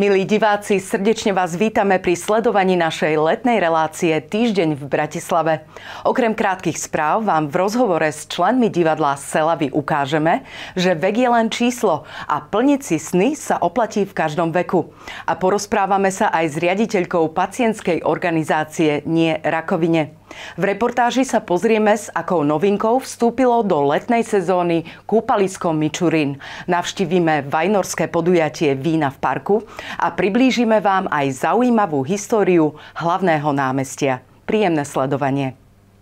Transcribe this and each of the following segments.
Milí diváci, srdečne vás vítame pri sledovaní našej letnej relácie Týždeň v Bratislave. Okrem krátkych správ vám v rozhovore s členmi divadla Selavy ukážeme, že vek je len číslo a plniť si sny sa oplatí v každom veku. A porozprávame sa aj s riaditeľkou pacientskej organizácie Nie rakovine. V reportáži sa pozrieme, s akou novinkou vstúpilo do letnej sezóny kúpalisko Mičurín. Navštívime vajnorské podujatie Vína v parku a priblížime vám aj zaujímavú históriu hlavného námestia. Príjemné sledovanie.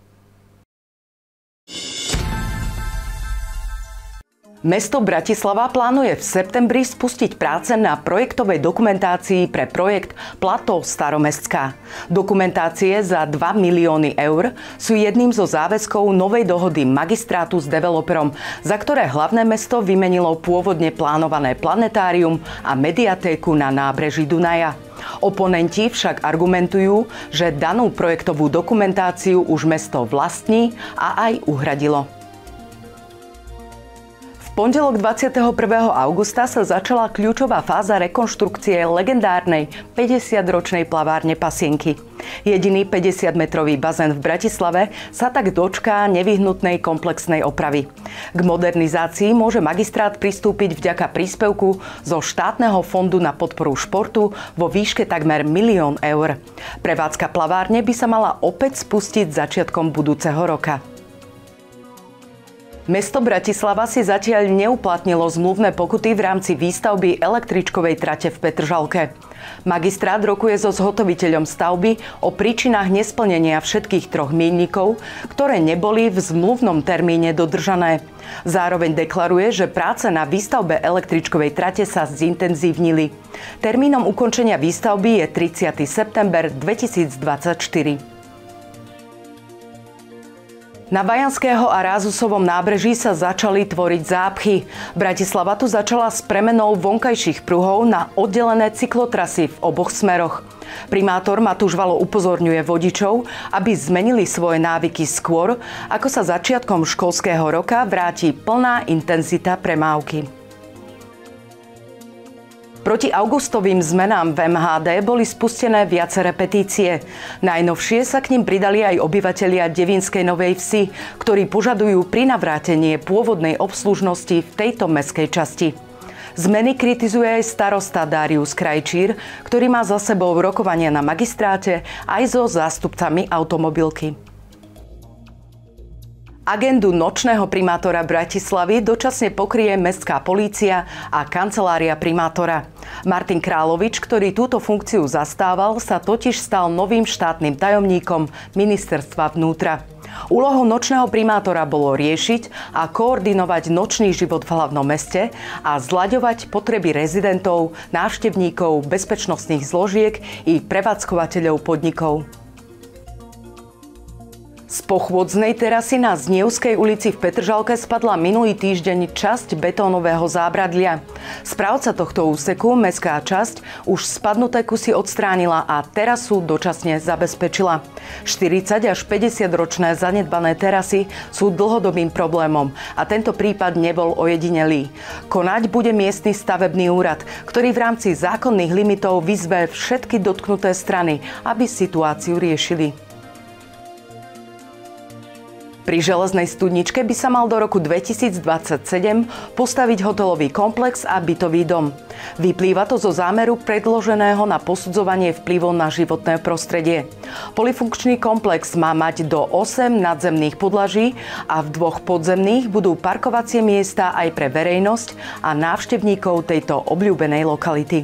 Mesto Bratislava plánuje v septembri spustiť práce na projektovej dokumentácii pre projekt Plato Staromestská. Dokumentácie za 2 milióny eur sú jedným zo záväzkov novej dohody magistrátu s developerom, za ktoré hlavné mesto vymenilo pôvodne plánované planetárium a mediatéku na nábreží Dunaja. Oponenti však argumentujú, že danú projektovú dokumentáciu už mesto vlastní a aj uhradilo. V pondelok 21. augusta sa začala kľúčová fáza rekonštrukcie legendárnej 50-ročnej plavárne Pasienky. Jediný 50-metrový bazén v Bratislave sa tak dočká nevyhnutnej komplexnej opravy. K modernizácii môže magistrát pristúpiť vďaka príspevku zo štátneho fondu na podporu športu vo výške takmer 1 000 000 eur. Prevádzka plavárne by sa mala opäť spustiť začiatkom budúceho roka. Mesto Bratislava si zatiaľ neuplatnilo zmluvné pokuty v rámci výstavby električkovej trate v Petržalke. Magistrát rokuje so zhotoviteľom stavby o príčinách nesplnenia všetkých troch míľnikov, ktoré neboli v zmluvnom termíne dodržané. Zároveň deklaruje, že práce na výstavbe električkovej trate sa zintenzívnili. Termínom ukončenia výstavby je 30. september 2024. Na Bajanského a Rázusovom nábreží sa začali tvoriť zápchy. Bratislava tu začala s premenou vonkajších pruhov na oddelené cyklotrasy v oboch smeroch. Primátor Matúš Valo upozorňuje vodičov, aby zmenili svoje návyky skôr, ako sa začiatkom školského roka vráti plná intenzita premávky. Proti augustovým zmenám v MHD boli spustené viaceré petície. Najnovšie sa k nim pridali aj obyvatelia Devínskej Novej Vsi, ktorí požadujú prinavrátenie pôvodnej obslužnosti v tejto mestskej časti. Zmeny kritizuje aj starosta Darius Krajčír, ktorý má za sebou rokovania na magistráte aj so zástupcami automobilky. Agendu nočného primátora Bratislavy dočasne pokrie mestská polícia a kancelária primátora. Martin Královič, ktorý túto funkciu zastával, sa totiž stal novým štátnym tajomníkom ministerstva vnútra. Úlohou nočného primátora bolo riešiť a koordinovať nočný život v hlavnom meste a zlaďovať potreby rezidentov, návštevníkov, bezpečnostných zložiek i prevádzkovateľov podnikov. Z pochôdznej terasy na Znievskej ulici v Petržalke spadla minulý týždeň časť betónového zábradlia. Správca tohto úseku, mestská časť, už spadnuté kusy odstránila a terasu dočasne zabezpečila. 40 až 50 ročné zanedbané terasy sú dlhodobým problémom a tento prípad nebol ojedinelý. Konať bude miestny stavebný úrad, ktorý v rámci zákonných limitov vyzve všetky dotknuté strany, aby situáciu riešili. Pri železnej studničke by sa mal do roku 2027 postaviť hotelový komplex a bytový dom. Vyplýva to zo zámeru predloženého na posudzovanie vplyvov na životné prostredie. Polyfunkčný komplex má mať do 8 nadzemných podlaží a v 2 podzemných budú parkovacie miesta aj pre verejnosť a návštevníkov tejto obľúbenej lokality.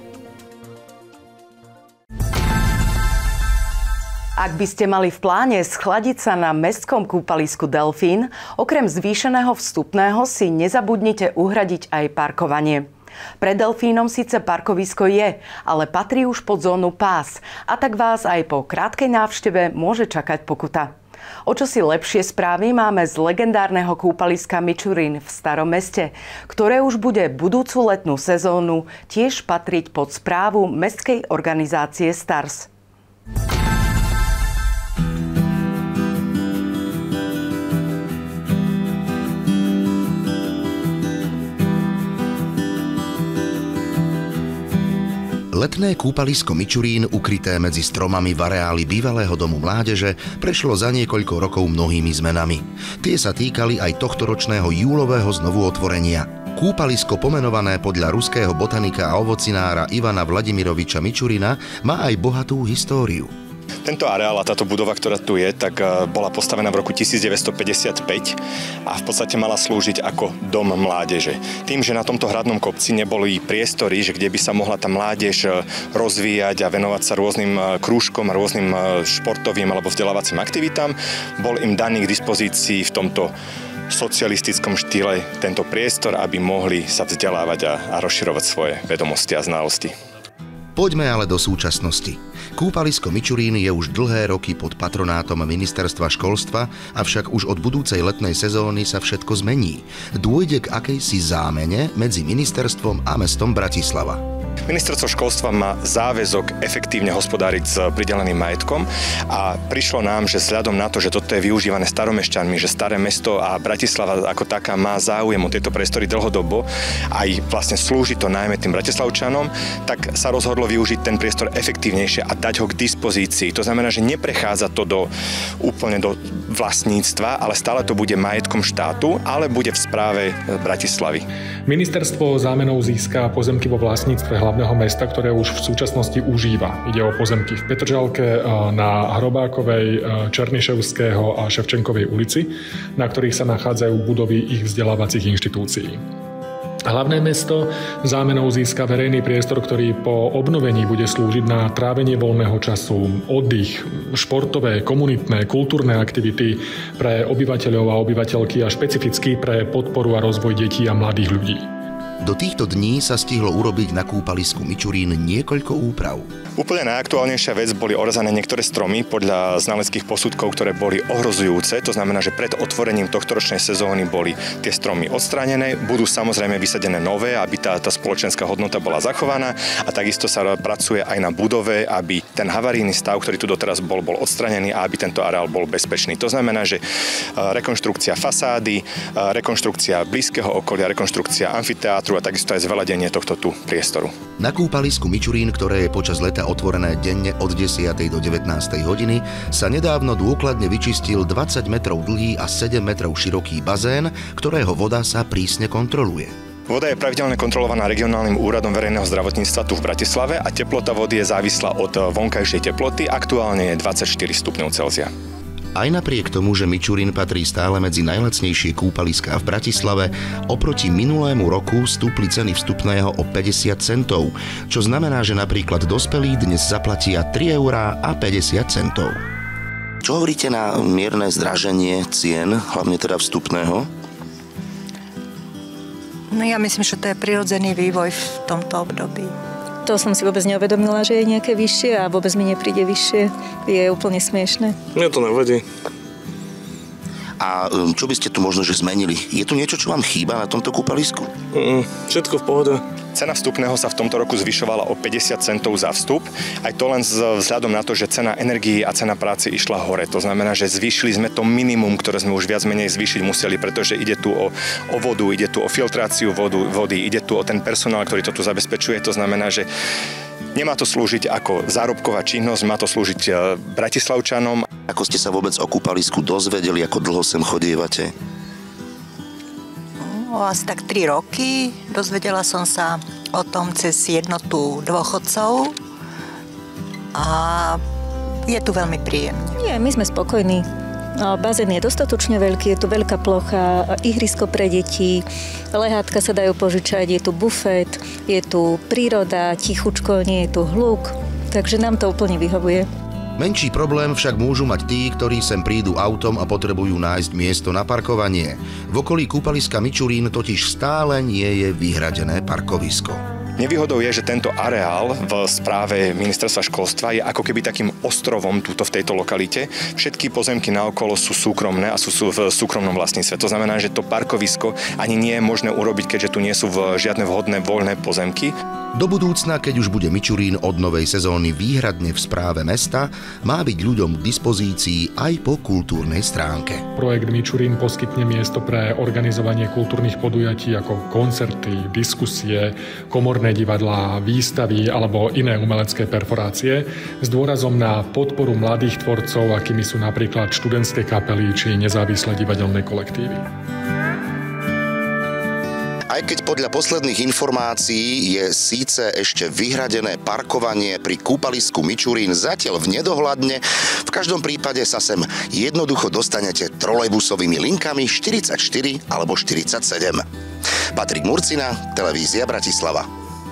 Ak by ste mali v pláne schladiť sa na mestskom kúpalisku Delfín, okrem zvýšeného vstupného si nezabudnite uhradiť aj parkovanie. Pred Delfínom síce parkovisko je, ale patrí už pod zónu pás a tak vás aj po krátkej návšteve môže čakať pokuta. O čosi lepšie správy máme z legendárneho kúpaliska Mičurín v Starom meste, ktoré už bude budúcu letnú sezónu tiež patriť pod správu mestskej organizácie Stars. Letné kúpalisko Mičurín, ukryté medzi stromami v areáli bývalého domu mládeže, prešlo za niekoľko rokov mnohými zmenami. Tie sa týkali aj tohtoročného júlového znovuotvorenia. Kúpalisko, pomenované podľa ruského botanika a ovocinára Ivana Vladimiroviča Mičurina, má aj bohatú históriu. Tento areál a táto budova, ktorá tu je, tak bola postavená v roku 1955 a v podstate mala slúžiť ako dom mládeže. Tým, že na tomto hradnom kopci neboli priestory, že kde by sa mohla tá mládež rozvíjať a venovať sa rôznym krúžkom a rôznym športovým alebo vzdelávacím aktivitám, bol im daný k dispozícii v tomto socialistickom štýle tento priestor, aby mohli sa vzdelávať a rozširovať svoje vedomosti a znalosti. Poďme ale do súčasnosti. Kúpalisko Mičurín je už dlhé roky pod patronátom Ministerstva školstva, avšak už od budúcej letnej sezóny sa všetko zmení. Dôjde k akejsi zámene medzi ministerstvom a mestom Bratislava. Ministerstvo školstva má záväzok efektívne hospodáriť s prideleným majetkom a prišlo nám, že vzhľadom na to, že toto je využívané staromešťanmi, že Staré mesto a Bratislava ako taká má záujem o tieto priestory dlhodobo, aj vlastne slúži to najmä tým bratislavčanom, tak sa rozhodlo využiť ten priestor efektívnejšie a dať ho k dispozícii. To znamená, že neprechádza to úplne do vlastníctva, ale stále to bude majetkom štátu, ale bude v správe Bratislavy. Ministerstvo zámenou získa pozemky vo vlastníctve hlavného mesta, ktoré už v súčasnosti užíva. Ide o pozemky v Petržalke, na Hrobákovej, Černyševského a Ševčenkovej ulici, na ktorých sa nachádzajú budovy ich vzdelávacích inštitúcií. Hlavné mesto zámenou získa verejný priestor, ktorý po obnovení bude slúžiť na trávenie voľného času, oddych, športové, komunitné, kultúrne aktivity pre obyvateľov a obyvateľky a špecificky pre podporu a rozvoj detí a mladých ľudí. Do týchto dní sa stihlo urobiť na kúpalisku Mičurín niekoľko úprav. Úplne najaktuálnejšia vec boli orezané niektoré stromy podľa znaleckých posudkov, ktoré boli ohrozujúce. To znamená, že pred otvorením tohtoročnej sezóny boli tie stromy odstránené. Budú samozrejme vysadené nové, aby tá spoločenská hodnota bola zachovaná. A takisto sa pracuje aj na budove, aby ten havarijný stav, ktorý tu doteraz bol odstranený a aby tento areál bol bezpečný. To znamená, že rekonštrukcia fasády, rekonštrukcia blízkeho okolia, rekonštrukcia amfiteátru a takisto aj zveladenie tohto tu priestoru. Na kúpalisku Mičurín, ktoré je počas leta otvorené denne od 10. do 19. hodiny, sa nedávno dôkladne vyčistil 20 metrov dlhý a 7 metrov široký bazén, ktorého voda sa prísne kontroluje. Voda je pravidelne kontrolovaná regionálnym úradom verejného zdravotníctva tu v Bratislave a teplota vody je závislá od vonkajšej teploty, aktuálne je 24 stupňov Celzia. Aj napriek tomu, že Mičurín patrí stále medzi najlacnejšie kúpaliská v Bratislave, oproti minulému roku stúpli ceny vstupného o 50 centov, čo znamená, že napríklad dospelí dnes zaplatia 3,50 €. Čo hovoríte na mierne zdraženie cien, hlavne teda vstupného? No ja myslím, že to je prirodzený vývoj v tomto období. To som si vôbec neuvedomila, že je nejaké vyššie a vôbec mi nepríde vyššie. Je úplne smiešné. Mne to nevadí. A čo by ste tu možno že zmenili? Je tu niečo, čo vám chýba na tomto kúpalisku? Všetko v pohode. Cena vstupného sa v tomto roku zvyšovala o 50 centov za vstup. Aj to len vzhľadom na to, že cena energií a cena práce išla hore. To znamená, že zvýšili sme to minimum, ktoré sme už viac menej zvýšiť museli, pretože ide tu o vodu, ide tu o filtráciu vody, ide tu o ten personál, ktorý to tu zabezpečuje. To znamená, že nemá to slúžiť ako zárobková činnosť, má to slúžiť bratislavčanom. Ako ste sa vôbec o kúpalisku dozvedeli, ako dlho sem chodievate? Asi tak 3 roky. Dozvedela som sa o tom cez jednotu dôchodcov a je tu veľmi príjemne. Nie, my sme spokojní. Bazén je dostatočne veľký, je tu veľká plocha, ihrisko pre deti, lehátka sa dajú požičať, je tu bufet, je tu príroda, tichučko, nie je tu hluk, takže nám to úplne vyhovuje. Menší problém však môžu mať tí, ktorí sem prídu autom a potrebujú nájsť miesto na parkovanie. V okolí kúpaliska Mičurín totiž stále nie je vyhradené parkovisko. Nevýhodou je, že tento areál v správe Ministerstva školstva je ako keby takým ostrovom túto v tejto lokalite. Všetky pozemky naokolo sú súkromné a sú v súkromnom vlastníctve. To znamená, že to parkovisko ani nie je možné urobiť, keďže tu nie sú žiadne vhodné voľné pozemky. Do budúcna, keď už bude Mičurín od novej sezóny výhradne v správe mesta, má byť ľuďom k dispozícii aj po kultúrnej stránke. Projekt Mičurín poskytne miesto pre organizovanie kultúrnych podujatí ako koncerty, diskusie, komorné operné divadlá, výstavy alebo iné umelecké perforácie s dôrazom na podporu mladých tvorcov, akými sú napríklad študentské kapely či nezávislé divadelné kolektívy. Aj keď podľa posledných informácií je síce ešte vyhradené parkovanie pri kúpalisku Mičurín zatiaľ v nedohľadne, v každom prípade sa sem jednoducho dostanete trolejbusovými linkami 44 alebo 47. Patrik Murcina, Televízia Bratislava.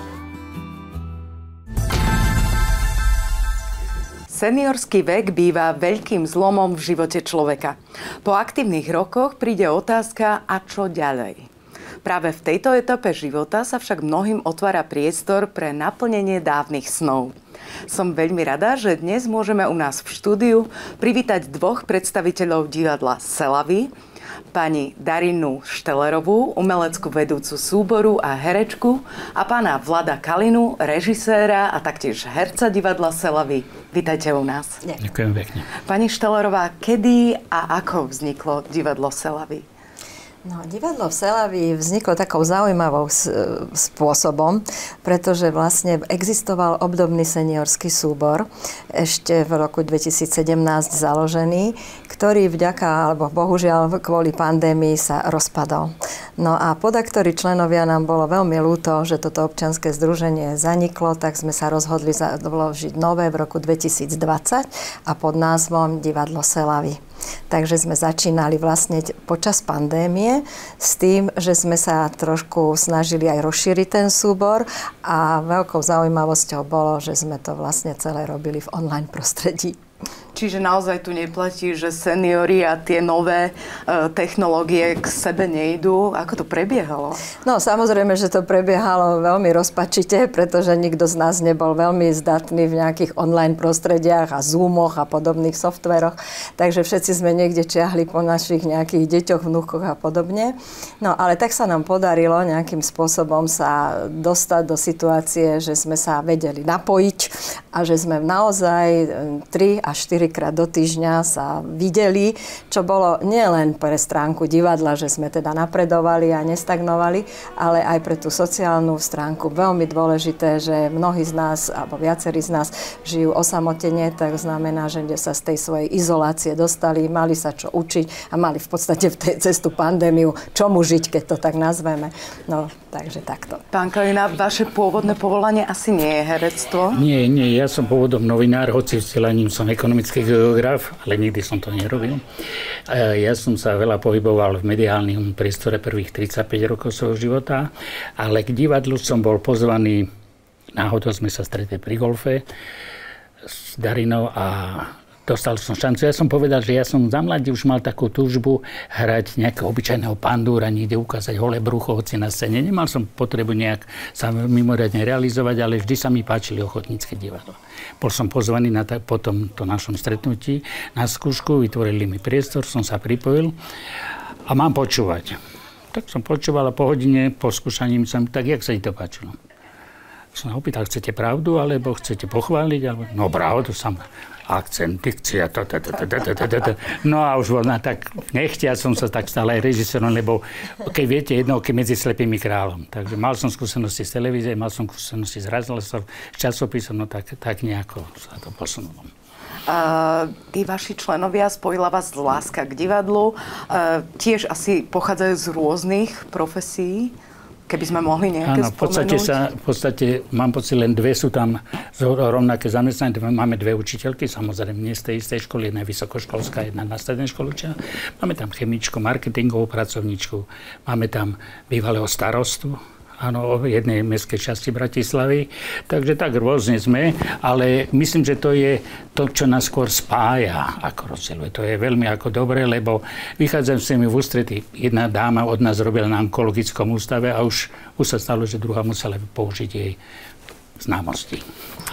Seniorský vek býva veľkým zlomom v živote človeka. Po aktívnych rokoch príde otázka, a čo ďalej? Práve v tejto etape života sa však mnohým otvára priestor pre naplnenie dávnych snov. Som veľmi rada, že dnes môžeme u nás v štúdiu privítať dvoch predstaviteľov divadla Selavy, pani Darinu Štelerovú, umeleckú vedúcu súboru a herečku, a pána Vlada Kalinu, režiséra a taktiež herca divadla Selavy. Vítajte u nás. Ďakujem pekne. Pani Štelerová, kedy a ako vzniklo divadlo Selavy? No, divadlo v Selavi vzniklo takou zaujímavou spôsobom, pretože vlastne existoval obdobný seniorský súbor, ešte v roku 2017 založený, ktorý alebo bohužiaľ kvôli pandémii sa rozpadol. No a podaktori členovia nám bolo veľmi ľúto, že toto občianske združenie zaniklo, tak sme sa rozhodli založiť nové v roku 2020 a pod názvom Divadlo Selavy. Takže sme začínali vlastne počas pandémie s tým, že sme sa trošku snažili aj rozšíriť ten súbor a veľkou zaujímavosťou bolo, že sme to vlastne celé robili v online prostredí. Čiže naozaj tu neplatí, že seniori a tie nové technológie k sebe nejdú. Ako to prebiehalo? No samozrejme, že to prebiehalo veľmi rozpačite, pretože nikto z nás nebol veľmi zdatný v nejakých online prostrediach a Zoomoch a podobných softveroch. Takže všetci sme niekde čiahli po našich nejakých deťoch, vnúkoch a podobne. No ale tak sa nám podarilo nejakým spôsobom sa dostať do situácie, že sme sa vedeli napojiť a že sme naozaj 3 až 4 krát do týždňa sa videli, čo bolo nielen pre stránku divadla, že sme teda napredovali a nestagnovali, ale aj pre tú sociálnu stránku. Veľmi dôležité, že mnohí z nás, alebo viacerí z nás žijú osamotene, tak znamená, že sa z tej svojej izolácie dostali, mali sa čo učiť a mali v podstate v tej cestu pandémiu čomu žiť, keď to tak nazveme. No, takže takto. Pán Kalina, vaše pôvodné povolanie asi nie je herectvo? Nie, ja som pôvodom novinár, hoci vzdelaním som ekonomický geograf, ale nikdy som to nerobil. Ja som sa veľa pohyboval v mediálnom priestore prvých 35 rokov svojho života, ale k divadlu som bol pozvaný, náhodou sme sa stretli pri golfe s Darinou a dostal som šancu. Ja som povedal, že ja som za mladí už mal takú túžbu hrať nejakého obyčajného pandúra, niekde ukázať holé brucho, hoci na scéne. Nemal som potrebu nejak sa mimoriadne realizovať, ale vždy sa mi páčili ochotnícke divadlo. Bol som pozvaný po tomto našom stretnutí na skúšku, vytvorili mi priestor, som sa pripojil a mám počúvať. Tak som počúval a po hodine, po skúšaní som, tak jak sa ti to páčilo? Som opýtal, chcete pravdu, alebo chcete pochváliť? Alebo... No pravdu, som akcent, dikcia, No a už voľná, tak nechtia som sa tak stále aj režisérom, lebo keď viete, jednoduché medzi slepými kráľom. Takže mal som skúsenosti z televízie, mal som skúsenosti z rozhlasu, z časopisom, no tak nejako sa to posunulo. Tí vaši členovia, spojila vás láska k divadlu, tiež asi pochádzajú z rôznych profesí. Keby sme mohli nejaké spomenúť. Áno, v podstate mám pocit, len dve sú tam rovnaké zamestnanie. Máme dve učiteľky, samozrejme nie z tej istej školy, jedna je vysokoškolská, jedna na strednej škole. Máme tam chemičku, marketingovú pracovníčku, máme tam bývalého starostu, áno, jednej mestskej časti Bratislavy. Takže tak rôzne sme, ale myslím, že to je to, čo nás skôr spája ako rozdieluje. To je veľmi ako dobre, lebo vychádzam s tými v ústretí. Jedna dáma od nás robila na onkologickom ústave a už sa stalo, že druhá musela použiť jej známosti.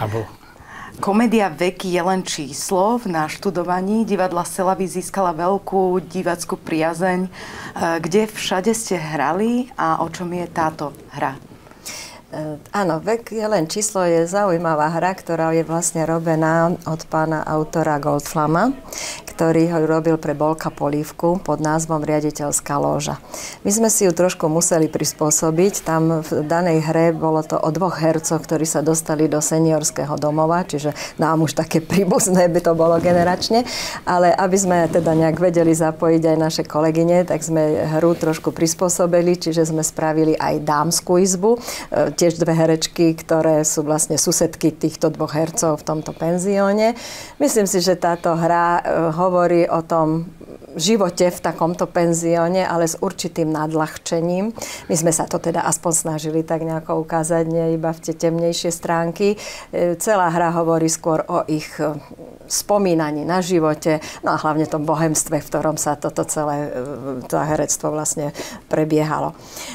Komédia Vek je len číslo. V naštudovaní divadla Selavy získala veľkú divácku priazeň. Kde všade ste hrali a o čom je táto hra? Áno, Vek je len číslo je zaujímavá hra, ktorá je vlastne robená od pána autora Goldflama, ktorý ho robil pre Bolka Polívku pod názvom Riaditeľská lóža. My sme si ju trošku museli prispôsobiť. Tam v danej hre bolo to o 2 hercoch, ktorí sa dostali do seniorského domova, čiže nám už také príbuzné by to bolo generačne, ale aby sme teda nejak vedeli zapojiť aj naše kolegyne, tak sme hru trošku prispôsobili, čiže sme spravili aj dámsku izbu, tiež 2 herečky, ktoré sú vlastne susedky týchto 2 hercov v tomto penzióne. Myslím si, že táto hra hovorí o tom živote v takomto penzióne, ale s určitým nadľahčením. My sme sa to teda aspoň snažili tak nejako ukázať, nie iba v tie temnejšie stránky. Celá hra hovorí skôr o ich spomínaní na živote, no a hlavne tom bohemstve, v ktorom sa toto celé to herectvo vlastne prebiehalo.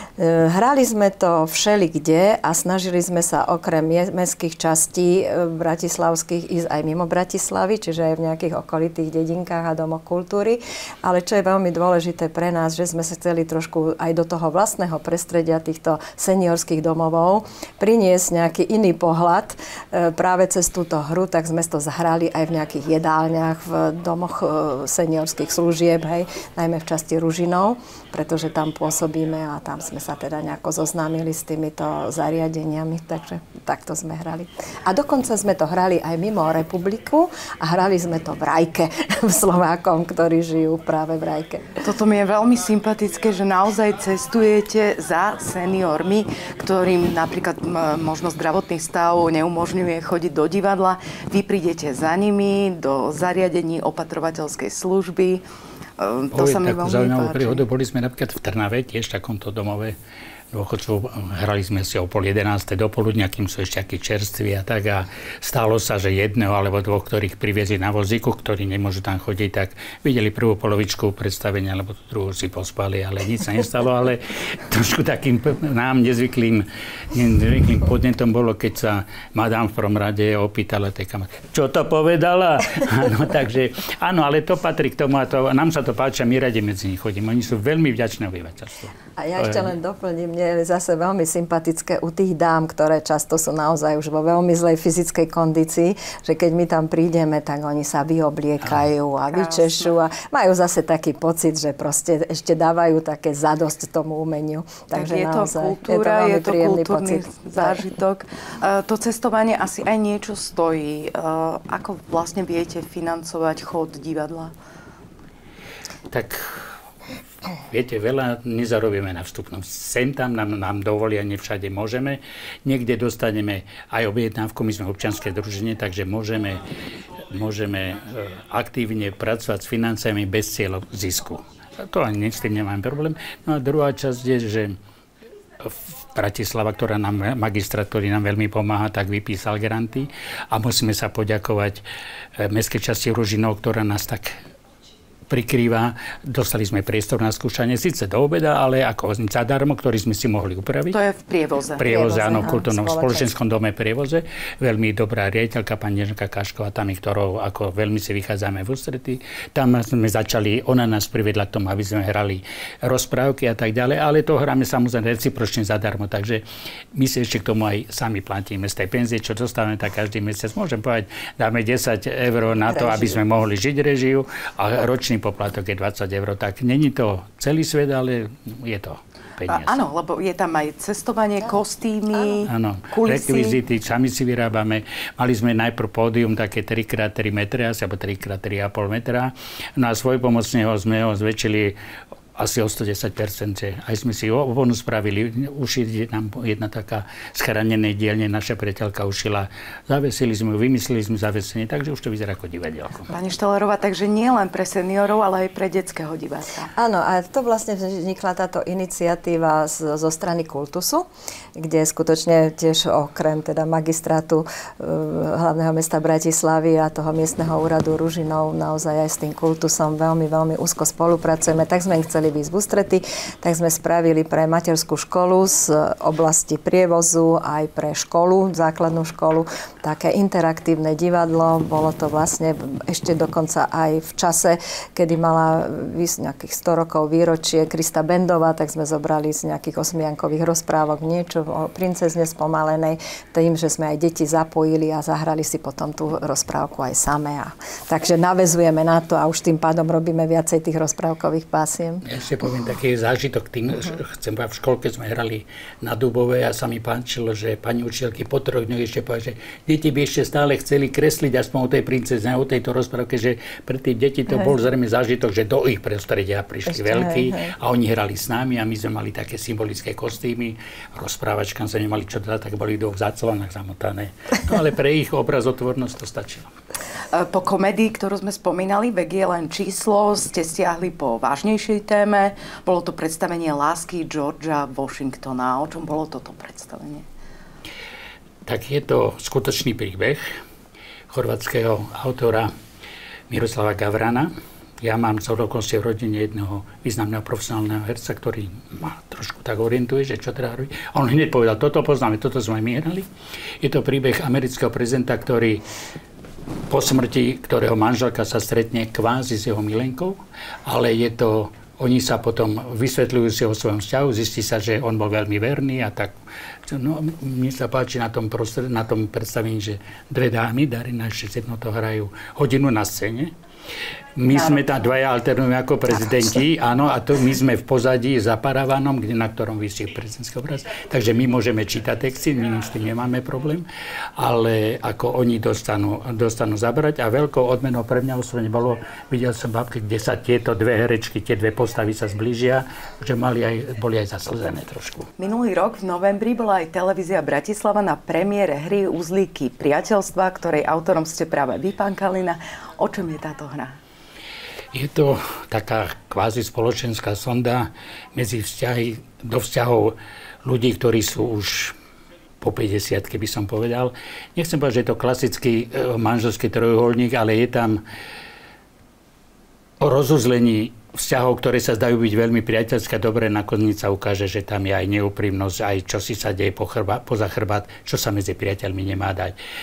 Hrali sme to všelikde a snažili sme sa okrem mestských častí bratislavských ísť aj mimo Bratislavy, čiže aj v nejakých okolitých dedinkách a domoch kultúry. Ale čo je veľmi dôležité pre nás, že sme sa chceli trošku aj do toho vlastného prostredia týchto seniorských domovov priniesť nejaký iný pohľad práve cez túto hru, tak sme to zahrali aj v nejakých jedálniach, v domoch seniorských služieb, hej, najmä v časti Ružinov, pretože tam pôsobíme a tam sme sa teda nejako zoznámili s týmito zariadeniami, takže takto sme hrali. A dokonca sme to hrali aj mimo republiku a hrali sme to v Rajke, Slovákom, ktorí žijú práve v Rajke. Toto mi je veľmi sympatické, že naozaj cestujete za seniormi, ktorým napríklad možno zdravotný stav neumožňuje chodiť do divadla. Vy prídete za nimi do zariadení opatrovateľskej služby. To sa mi veľmi zaujímavú páči. príhodu. Boli sme napríklad v Trnave, tiež v takomto domove dôchodcov. Hrali sme si o 10:30 do poludnia, kým sú ešte takí čerství a tak. A stalo sa, že jedného alebo 2, ktorých priviezli na vozíku, ktorí nemôžu tam chodiť, tak videli prvú polovičku predstavenia, alebo druhú si pospali, ale nič sa nestalo. Ale trošku takým nám nezvyklým podnetom bolo, keď sa madám v prvom rade opýtala tej kamarátky, čo to povedala? No, takže áno, ale to patrí k tomu a nám sa to páči a my radi medzi nich chodíme. Oni sú veľmi vďačné obyvateľstvo. A ja ešte len doplním, mne je zase veľmi sympatické u tých dám, ktoré často sú naozaj už vo veľmi zlej fyzickej kondícii, že keď my tam prídeme, tak oni sa vyobliekajú a vyčešú a majú zase taký pocit, že proste ešte dávajú také zadosť tomu umeniu. Takže je to naozaj, kultúra, je to kultúrny pocit. zážitok. To cestovanie asi aj niečo stojí. Ako vlastne viete financovať chod divadla? Tak viete, veľa nezarobíme na vstupnom. Sem tam nám dovolia, nie všade môžeme. Niekde dostaneme aj objednávku, my sme občianske združenie, takže môžeme aktívne pracovať s financiami bez cieľov zisku. To ani s tým nemám problém. No a druhá časť je, že Bratislava, ktorá nám, magistrát, ktorý nám veľmi pomáha, tak vypísal granty a musíme sa poďakovať mestskej časti Ružinov, ktorá nás tak prikrýva. Dostali sme priestor na skúšanie, síce do obeda, ale ako zadarmo, ktorý sme si mohli upraviť. To je v Prievoze. Prievoze, áno, v kultúrnom spoločenskom dome Prievoze. Veľmi dobrá riaditeľka, pani Ježka Kašková, tam ktorou ako veľmi si vychádzame v ústretí. Tam sme začali, ona nás priviedla k tomu, aby sme hrali rozprávky a tak ďalej, ale to hráme samozrejme recipročne zadarmo, takže my si ešte k tomu aj sami platíme z tej penzie, čo dostávame tak každý mesiac. Môžem povedať, dáme 10 eur na to, aby sme mohli žiť režiu a ročný poplatok je 20 eur, tak není to celý svet, ale je to peniaz. Áno, lebo je tam aj cestovanie, kostýmy, kulisy. Rekvizity, sami si vyrábame. Mali sme najprv pódium také 3x3 metre, alebo 3x3,5 metra. No a svojpomocného sme ho zväčšili asi o 110%. Aj sme si obonu spravili. Ušili nám jedna taká schránenej dielne, naša priateľka ušila. Zavesili sme ju, vymysleli sme zavesenie, takže už to vyzerá ako divadelko. Pani Štelerová, takže nie len pre seniorov, ale aj pre detského diváka. Áno, a to vlastne vznikla táto iniciatíva zo strany Kultusu, kde skutočne tiež okrem teda magistrátu hlavného mesta Bratislavy a toho miestneho úradu Ružinov naozaj aj s tým Kultusom veľmi, veľmi úzko spolupracujeme. Tak sme im chceli chceli výjsť v ústrety, tak sme spravili pre materskú školu z oblasti prievozu aj pre školu, základnú školu, také interaktívne divadlo. Bolo to vlastne ešte dokonca aj v čase, kedy mala nejakých 100 rokov výročie Krista Bendová, tak sme zobrali z nejakých osmiankových rozprávok niečo o princezne spomalenej, tým, že sme aj deti zapojili a zahrali si potom tú rozprávku aj same. Takže naväzujeme na to a už tým pádom robíme viacej tých rozprávkových pásiem. Ja ešte poviem taký zážitok tým, chcem povedať, v školke sme hrali na Dubovej a sa mi páčilo, že pani učiteľky po 3 dňoch ešte povedali, že deti by ešte stále chceli kresliť aspoň o tej princezne, o tejto rozprávke, že pre tých detí to bol zrejme zážitok, že do ich prostredia prišli veľkí a oni hrali s nami a my sme mali také symbolické kostýmy, rozprávačkám sa nemali čo dať, tak boli v záclonách zamotané. No ale pre ich obrazotvornosť to stačilo. Po komédii, ktorú sme spomínali, Vek je len číslo, ste stiahli po vážnejšej téme. Bolo to predstavenie Lásky Georgea Washingtona. O čom bolo toto predstavenie? Tak je to skutočný príbeh chorvátskeho autora Miroslava Gavrana. Ja mám z okolností v rodine jedného významného profesionálneho herca, ktorý ma trošku tak orientuje, že čo treba robiť. On hneď povedal, toto poznáme, toto sme my hrali. Je to príbeh amerického prezidenta, ktorý po smrti, ktorého manželka sa stretne kvázi s jeho milenkou, ale je to, oni sa potom vysvetľujú si o svojom vzťahu, zistí sa, že on bol veľmi verný a tak. No, mne sa páči na tom predstavení, že dve dámy, Darina a Šesjedno, to hrajú hodinu na scéne. My sme tam dvaja alternujeme ako prezidenti, áno, a to my sme v pozadí za paravánom, na ktorom visí prezidentský obraz. Takže my môžeme čítať texty, my s tým nemáme problém, ale ako oni dostanú zabrať a veľkou odmenou pre mňa osobne bolo, videl som babky, kde sa tieto dve herečky, tie dve postavy sa zblížia, že boli aj zaslzené trošku. Minulý rok v novembri bola aj televízia Bratislava na premiére hry Uzlíky priateľstva, ktorej autorom ste práve vy, pán Kalina. O čom je táto hra? Je to taká kvázi spoločenská sonda medzi do vzťahov ľudí, ktorí sú už po 50, keby som povedal. Nechcem povedať, že je to klasický manželský trojuholník, ale je tam o rozuzlení vzťahov, ktoré sa zdajú byť veľmi priateľské, dobre, nakoniec sa ukáže, že tam je aj neúprimnosť, aj čo si sa deje poza chrbát, čo sa medzi priateľmi nemá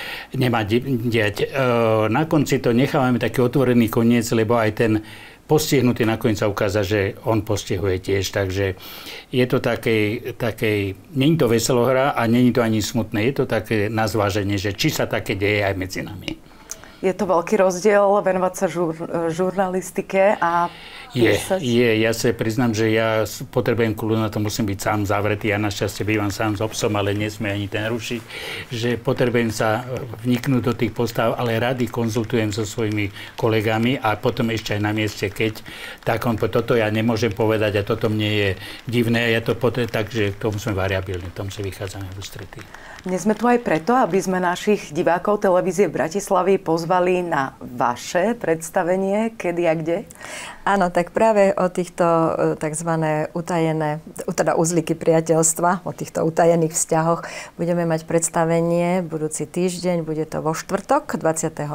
diať. Na konci to nechávame taký otvorený koniec, lebo aj ten postihnutý nakoniec sa ukáza, že on postihuje tiež. Takže je to takej nie je to veselohra a nie je to ani smutné. Je to také na zváženie, že či sa také deje aj medzi nami. Je to veľký rozdiel venovať sa žurnalistike a písať? Ja sa priznám, že ja potrebujem kľud, na to musím byť sám zavretý. Ja našťastie bývam sám s obsom, ale nesmie ani ten rušiť. Že potrebujem sa vniknúť do tých postav, ale rady konzultujem so svojimi kolegami a potom ešte aj na mieste, keď toto ja nemôžem povedať a toto mne je divné. Ja to takže k tomu sme variabilní, tomu sa vychádzame v ústretí. Dnes sme tu aj preto, aby sme našich divákov televízie v Bratislavy pozvali na vaše predstavenie, kedy a kde? Áno, tak práve o týchto tzv. Utajené, teda uzlíky priateľstva, o týchto utajených vzťahoch budeme mať predstavenie budúci týždeň, bude to vo štvrtok, 24.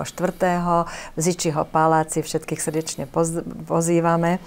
v Zičiho paláci, všetkých srdečne pozývame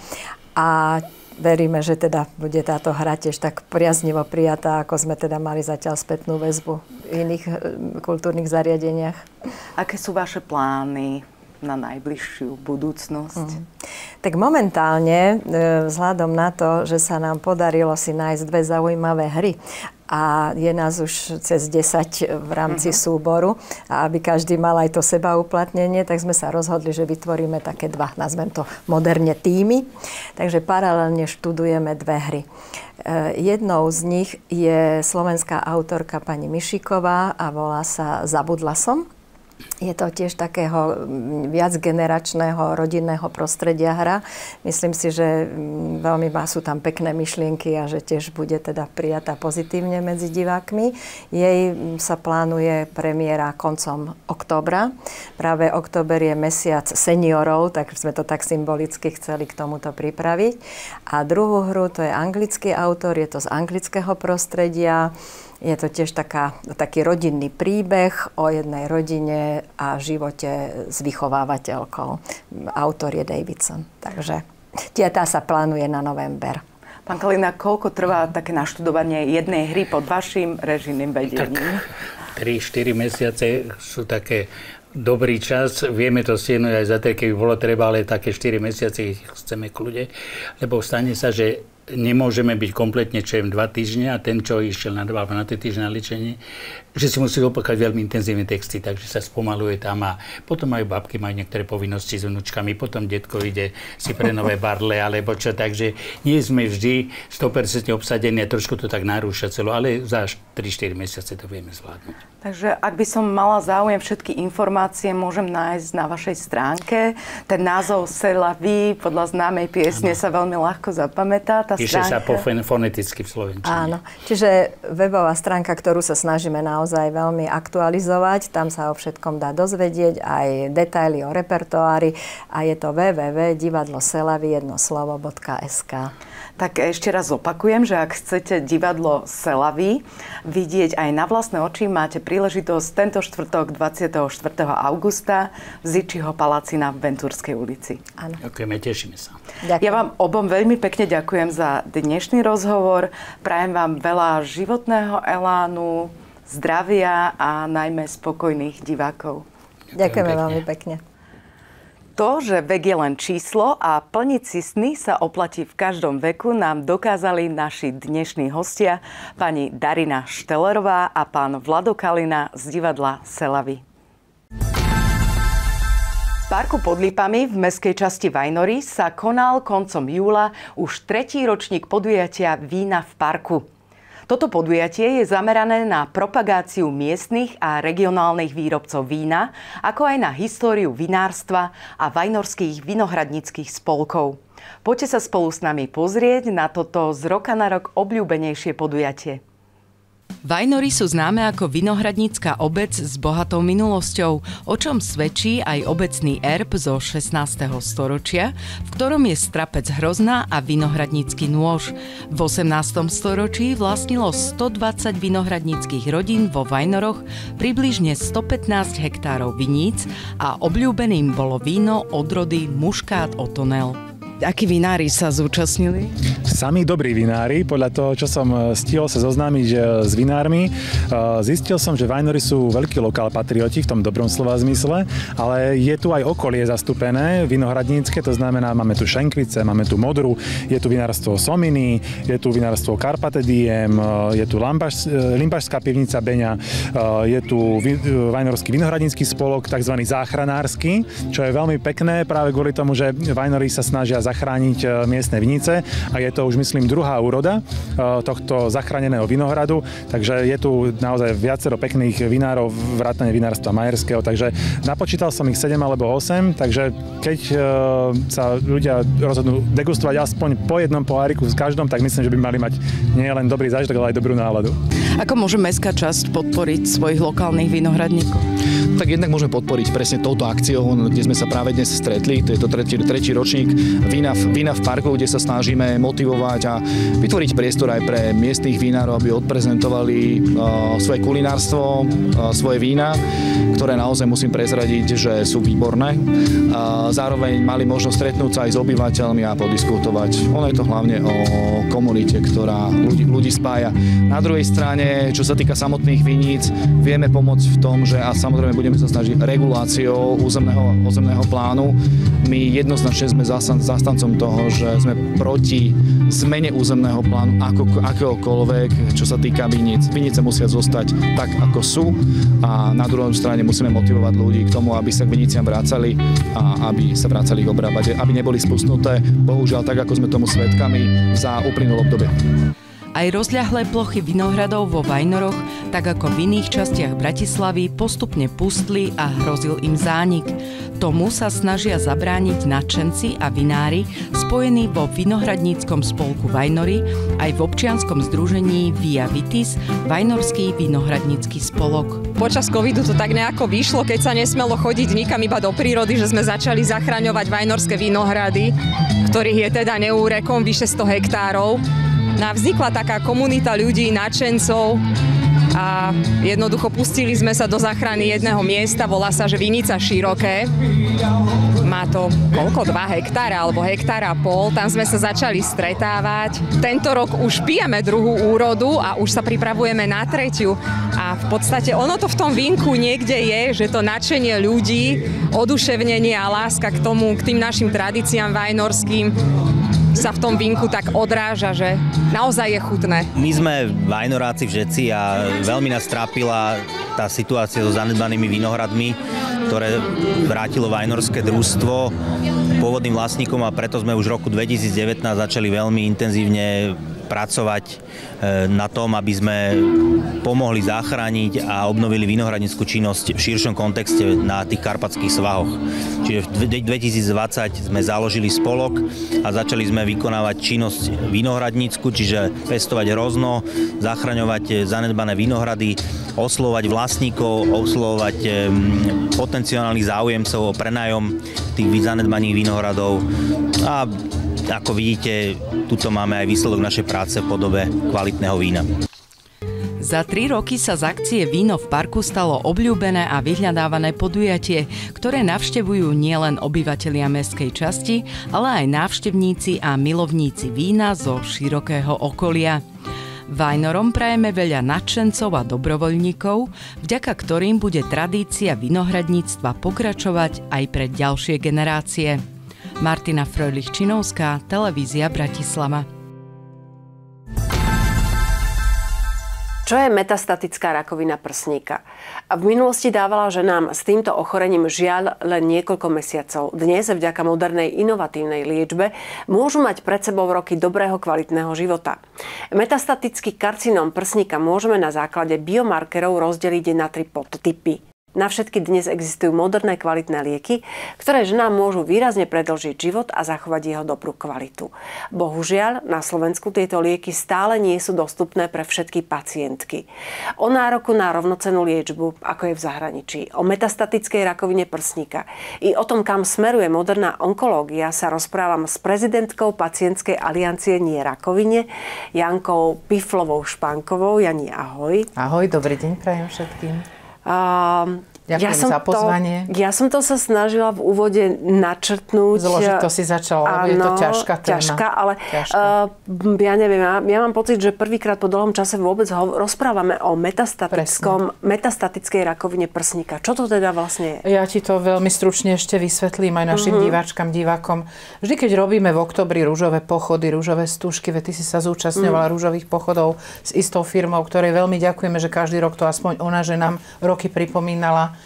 a veríme, že teda bude táto hra tiež tak priaznivo prijatá, ako sme teda mali zatiaľ spätnú väzbu v iných kultúrnych zariadeniach. Aké sú vaše plány na najbližšiu budúcnosť? Tak momentálne, vzhľadom na to, že sa nám podarilo si nájsť dve zaujímavé hry a je nás už cez 10 v rámci súboru a aby každý mal aj to sebauplatnenie, tak sme sa rozhodli, že vytvoríme také dva, nazvem to moderne týmy. Takže paralelne študujeme dve hry. Jednou z nich je slovenská autorka pani Mišiková a volá sa Zabudla som. Je to tiež takého viacgeneračného rodinného prostredia hra. Myslím si, že veľmi sú tam pekné myšlienky a že tiež bude teda prijatá pozitívne medzi divákmi. Jej sa plánuje premiéra koncom októbra. Práve október je mesiac seniorov, tak sme to tak symbolicky chceli k tomuto pripraviť. A druhú hru, to je anglický autor, je to z anglického prostredia. Je to tiež taký rodinný príbeh o jednej rodine a živote s vychovávateľkou. Autor je Davidson. Takže Tá sa plánuje na november. Pán Kalina, koľko trvá také naštudovanie jednej hry pod vašim režijným vedením? 3-4 mesiace sú také dobrý čas. Vieme to stihnúť aj za to, keby bolo treba, ale také 4 mesiace chceme kľude. Lebo stane sa, že nemôžeme byť kompletne 2 týždne a ten, čo išiel na 2 alebo na 3 týždne na ličenie, že si musí opakovať veľmi intenzívne texty, takže sa spomaluje tam a potom aj babky majú niektoré povinnosti s vnúčkami, potom detko ide si pre nové barle alebo čo, takže nie sme vždy 100% obsadení a trošku to tak narúša celo, ale za 3-4 mesiace to vieme zvládnuť. Takže ak by som mala záujem, všetky informácie môžem nájsť na vašej stránke. Ten názov C'est la vie podľa známej piesne sa veľmi ľahko zapamätá. Píše sa po foneticky v slovenčine. Áno, čiže webová stránka, ktorú sa snažíme naozaj veľmi aktualizovať, tam sa o všetkom dá dozvedieť, aj detaily o repertoári a je to www.divadloselavy.sk. Tak ešte raz opakujem, že ak chcete divadlo Selavy vidieť aj na vlastné oči, máte príležitosť tento štvrtok 24. augusta v Zičiho paláci na Ventúrskej ulici. Áno. Ďakujeme, tešíme sa. Ďakujem. Ja vám obom veľmi pekne ďakujem za dnešný rozhovor. Prajem vám veľa životného elánu, zdravia a najmä spokojných divákov. Ďakujeme veľmi pekne. To, že vek je len číslo a plniť si sny sa oplatí v každom veku, nám dokázali naši dnešní hostia, pani Darina Štelerová a pán Vlado Kalina z divadla Selavy. V parku pod Lipami v mestskej časti Vajnory sa konal koncom júla už 3. ročník podujatia Vína v parku. Toto podujatie je zamerané na propagáciu miestnych a regionálnych výrobcov vína, ako aj na históriu vinárstva a vajnorských vinohradníckych spolkov. Poďte sa spolu s nami pozrieť na toto z roka na rok obľúbenejšie podujatie. Vajnory sú známe ako vinohradnícka obec s bohatou minulosťou, o čom svedčí aj obecný erb zo 16. storočia, v ktorom je strapec hrozna a vinohradnícky nôž. V 18. storočí vlastnilo 120 vinohradníckych rodín vo Vajnoroch približne 115 hektárov viníc a obľúbeným bolo víno odrody Muškát Otonel. Akí vinári sa zúčastnili? Sami dobrí vinári, podľa toho, čo som stihol sa zoznámiť s vinármi. Zistil som, že Vajnory sú veľkí lokál patrioti v tom dobrom slova zmysle, ale je tu aj okolie zastúpené, vinohradnícke, to znamená, máme tu Šenkvice, máme tu Modru, je tu vinárstvo Sominy, je tu vinárstvo Carpate Diem, je tu Limbašská pivnica Beňa, je tu Vajnorský vinohradnícky spolok, tzv. Záchranársky, čo je veľmi pekné práve kvôli tomu, že Vajnory sa snažia zachrániť miestne vinice a je to už myslím druhá úroda tohto zachráneného vinohradu, takže je tu naozaj viacero pekných vinárov, vrátane vinárstva Majerského, takže napočítal som ich 7 alebo 8, takže keď sa ľudia rozhodnú degustovať aspoň po jednom poháriku s každom, tak myslím, že by mali mať nie len dobrý zážitok, ale aj dobrú náladu. Ako môže mestská časť podporiť svojich lokálnych vinohradníkov? Tak jednak môžeme podporiť presne touto akciou, kde sme sa práve dnes stretli, to je to tretí ročník Vína v parku, kde sa snažíme motivovať a vytvoriť priestor aj pre miestnych vinárov, aby odprezentovali svoje kulinárstvo, svoje vína, ktoré naozaj musím prezradiť, že sú výborné. Zároveň mali možnosť stretnúť sa aj s obyvateľmi a podiskutovať. Ono je to hlavne o komunite, ktorá ľudí spája. Na druhej strane, čo sa týka samotných viníc, vieme pomôcť v tom, že a samozrejme budeme sa snažiť reguláciou územného plánu. My jednoznačne sme zastancom toho, že sme proti zmene územného plánu akéhokoľvek, čo sa týka viníc. Vinice musia zostať tak, ako sú a na druhej strane musíme motivovať ľudí k tomu, aby sa k viniciam vracali a aby sa vracali ich obrábať, aby neboli spustnuté, bohužiaľ tak, ako sme tomu svedkami za uplynulé obdobie. Aj rozľahlé plochy vinohradov vo Vajnoroch, tak ako v iných častiach Bratislavy, postupne pustli a hrozil im zánik. Tomu sa snažia zabrániť nadšenci a vinári spojení vo vinohradníckom spolku Vajnory aj v občianskom združení Via Vitis, Vajnorský vinohradnícky spolok. Počas covidu to tak nejako vyšlo, keď sa nesmelo chodiť nikam iba do prírody, že sme začali zachraňovať vajnorské vinohrady, ktorých je teda neúrekom vyše 100 hektárov. Vznikla taká komunita ľudí, nadšencov a jednoducho pustili sme sa do záchrany jedného miesta, volá sa, že Vinica Široké. Má to koľko? 2 hektára alebo 1,5 hektára. Tam sme sa začali stretávať. Tento rok už pijeme druhú úrodu a už sa pripravujeme na tretiu. A v podstate ono to v tom vínku niekde je, že to nadšenie ľudí, oduševnenie a láska k tým našim tradíciám vajnorským sa v tom vínku tak odráža, že naozaj je chutné. My sme vajnoráci v Žeci a veľmi nás trápila tá situácia so zanedbanými vinohradmi, ktoré vrátilo vajnorské družstvo pôvodným vlastníkom a preto sme už v roku 2019 začali veľmi intenzívne pracovať na tom, aby sme pomohli zachrániť a obnovili vinohradnícku činnosť v širšom kontexte na tých karpatských svahoch. Čiže v 2020 sme založili spolok a začali sme vykonávať činnosť vinohradnícku, čiže pestovať rozno, zachraňovať zanedbané vinohrady, oslovovať vlastníkov, oslovovať potenciálnych záujemcov o prenájom tých zanedbaných vinohradov a ako vidíte, tuto máme aj výsledok našej práce v podobe kvalitného vína. Za 3 roky sa z akcie Víno v parku stalo obľúbené a vyhľadávané podujatie, ktoré navštevujú nielen obyvatelia mestskej časti, ale aj návštevníci a milovníci vína zo širokého okolia. Vajnorom prajeme veľa nadšencov a dobrovoľníkov, vďaka ktorým bude tradícia vinohradníctva pokračovať aj pre ďalšie generácie. Martina Fröhlich-Činovská, televízia Bratislava. Čo je metastatická rakovina prsníka? A v minulosti dávala ženám s týmto ochorením žiaľ len niekoľko mesiacov. Dnes, vďaka modernej inovatívnej liečbe, môžu mať pred sebou roky dobrého kvalitného života. Metastatický karcinóm prsníka môžeme na základe biomarkerov rozdeliť na 3 podtypy. Na všetky dnes existujú moderné kvalitné lieky, ktoré ženám môžu výrazne predĺžiť život a zachovať jeho dobrú kvalitu. Bohužiaľ, na Slovensku tieto lieky stále nie sú dostupné pre všetky pacientky. O nároku na rovnocennú liečbu, ako je v zahraničí, o metastatickej rakovine prsníka i o tom, kam smeruje moderná onkológia, sa rozprávam s prezidentkou Pacientskej aliancie Nie rakovine, Jankou Piflovou-Špánkovou. Jani, ahoj. Ahoj, dobrý deň prajem všetkým. Ďakujem za pozvanie. Ja som to sa snažila v úvode načrtnúť. Zložito si začala, lebo je to ťažká téma. Ťažká, ale ja neviem, ja mám pocit, že prvýkrát po dlhom čase vôbec rozprávame o metastatickej rakovine prsníka. Čo to teda vlastne je? Ja ti to veľmi stručne ešte vysvetlím aj našim diváčkam, divákom. Vždy, keď robíme v októbri rúžové pochody, rúžové stúžky, ty si sa zúčastňovala rúžových pochodov s istou firmou, ktorej veľmi ďakujeme, že každý rok to aspoň ona, že nám roky pripomínala.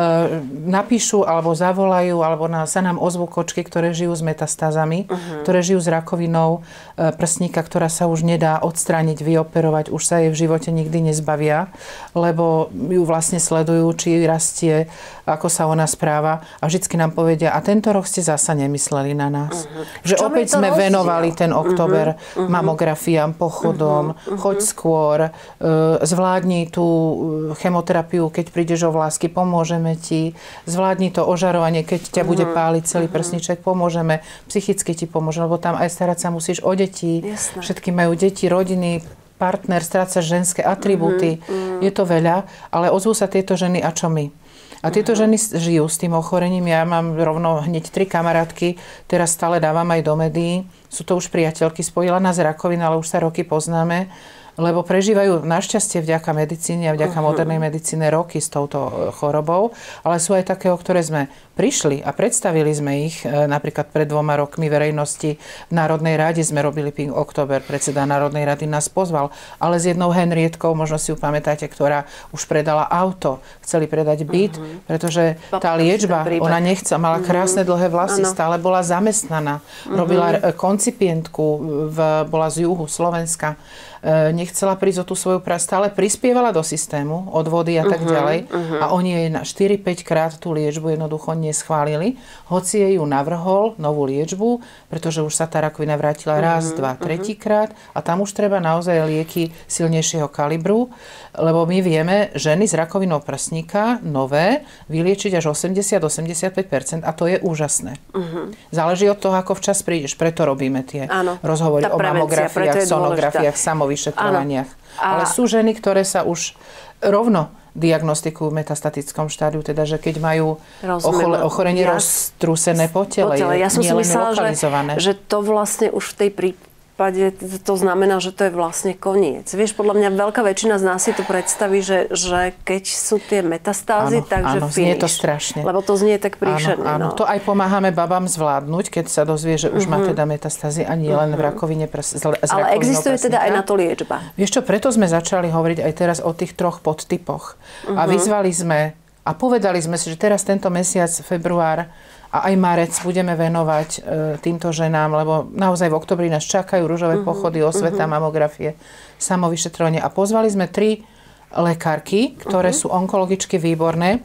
Napíšu alebo zavolajú alebo sa nám ozvú kočky, ktoré žijú s metastázami, ktoré žijú s rakovinou prsníka, ktorá sa už nedá odstrániť, vyoperovať, už sa jej v živote nikdy nezbavia, lebo ju vlastne sledujú, či rastie, ako sa ona správa a vždycky nám povedia, a tento rok ste zasa nemysleli na nás. Že opäť sme venovali ten október mamografiám, pochodom, choď skôr, zvládni tú chemoterapiu, keď prídeš o vlásky, pomôžeme ti, zvládni to ožarovanie, keď ťa bude páliť celý prsníček, pomôžeme, psychicky ti pomôžeme, lebo tam aj starať sa musíš o deti. Jasné. Všetky majú deti, rodiny, partner, stráca ženské atribúty. Je to veľa, ale ozvú sa tieto ženy a čo my? A tieto ženy žijú s tým ochorením. Ja mám rovno hneď 3 kamarátky, teraz stále dávam aj do médií. Sú to už priateľky, spojila nás rakovina, ale už sa roky poznáme. Lebo prežívajú našťastie vďaka medicíne a vďaka modernej medicíne roky s touto chorobou, ale sú aj také, o ktoré sme prišli a predstavili sme ich. Napríklad pred 2 rokmi verejnosti v Národnej rade sme robili Pink Október, predseda Národnej rady nás pozval, ale s jednou Henrietkou, možno si ju pamätáte, ktorá už predala auto, chceli predať byt, pretože tá liečba, ona mala krásne dlhé vlasy, stále bola zamestnaná, robila koncipientku, bola z juhu Slovenska, nechcela prísť o tú svoju prácu, stále prispievala do systému, odvody a tak ďalej. A oni jej na 4-5 krát tú liečbu jednoducho neschválili. Hoci jej ju navrhol novú liečbu, pretože už sa tá rakovina vrátila raz, 2, 3 krát a tam už treba naozaj lieky silnejšieho kalibru, lebo my vieme, ženy s rakovinou prsníka nové vyliečiť až 80-85% a to je úžasné. Záleží od toho, ako včas prídeš, preto robíme tie rozhovory o mamografiách, sonografiách, samovyšetrovaní. očakávaniach. Ale sú ženy, ktoré sa už rovno diagnostikujú v metastatickom štádiu, teda, že keď majú ochorenie roztrúsené po tele, ja som si myslela, lokalizované. Že to vlastne už v tej prípade to znamená, že to je vlastne koniec. Vieš, podľa mňa veľká väčšina z nás si to predstaví, že keď sú tie metastázy, takže finish. Znie to strašne. Lebo to znie tak príšerne. Áno. To aj pomáhame babám zvládnuť, keď sa dozvie, že už má teda metastázy a nie len v rakovine Ale existuje teda aj na to liečba. Vieš čo, preto sme začali hovoriť aj teraz o tých 3 podtypoch. A vyzvali sme a povedali sme si, že teraz tento mesiac, február a aj marec budeme venovať týmto ženám, lebo naozaj v oktobri nás čakajú ružové pochody, osveta, mamografie, samovyšetrovanie. A pozvali sme 3 lekárky, ktoré sú onkologicky výborné,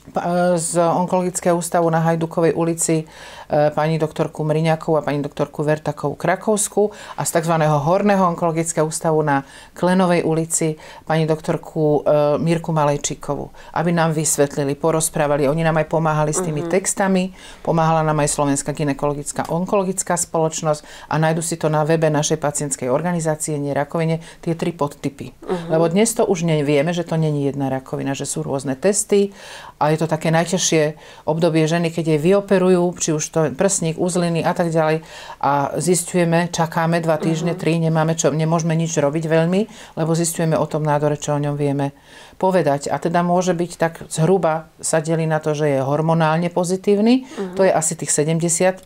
z Onkologického ústavu na Hajdukovej ulici pani doktorku Mriňákovú a pani doktorku Vertakovú Krakovskú a z tzv. Horného onkologického ústavu na Klenovej ulici pani doktorku Mirku Malejčíkovú. Aby nám vysvetlili, porozprávali. Oni nám aj pomáhali s tými textami, pomáhala nám aj Slovenská gynekologická onkologická spoločnosť a nájdu si to na webe našej pacientskej organizácie Nie rakovine, tie 3 podtypy. Lebo dnes to už nevieme, že to není jedna rakovina, že sú rôzne testy a je to také najťažšie obdobie ženy, keď jej vyoperujú, či už to prsník, uzliny a tak ďalej a zisťujeme, čakáme 2 týždne, 3, nemôžeme nič robiť veľmi, lebo zisťujeme o tom nádore, čo o ňom vieme povedať. A teda môže byť tak zhruba sa delí na to, že je hormonálne pozitívny, to je asi tých 75%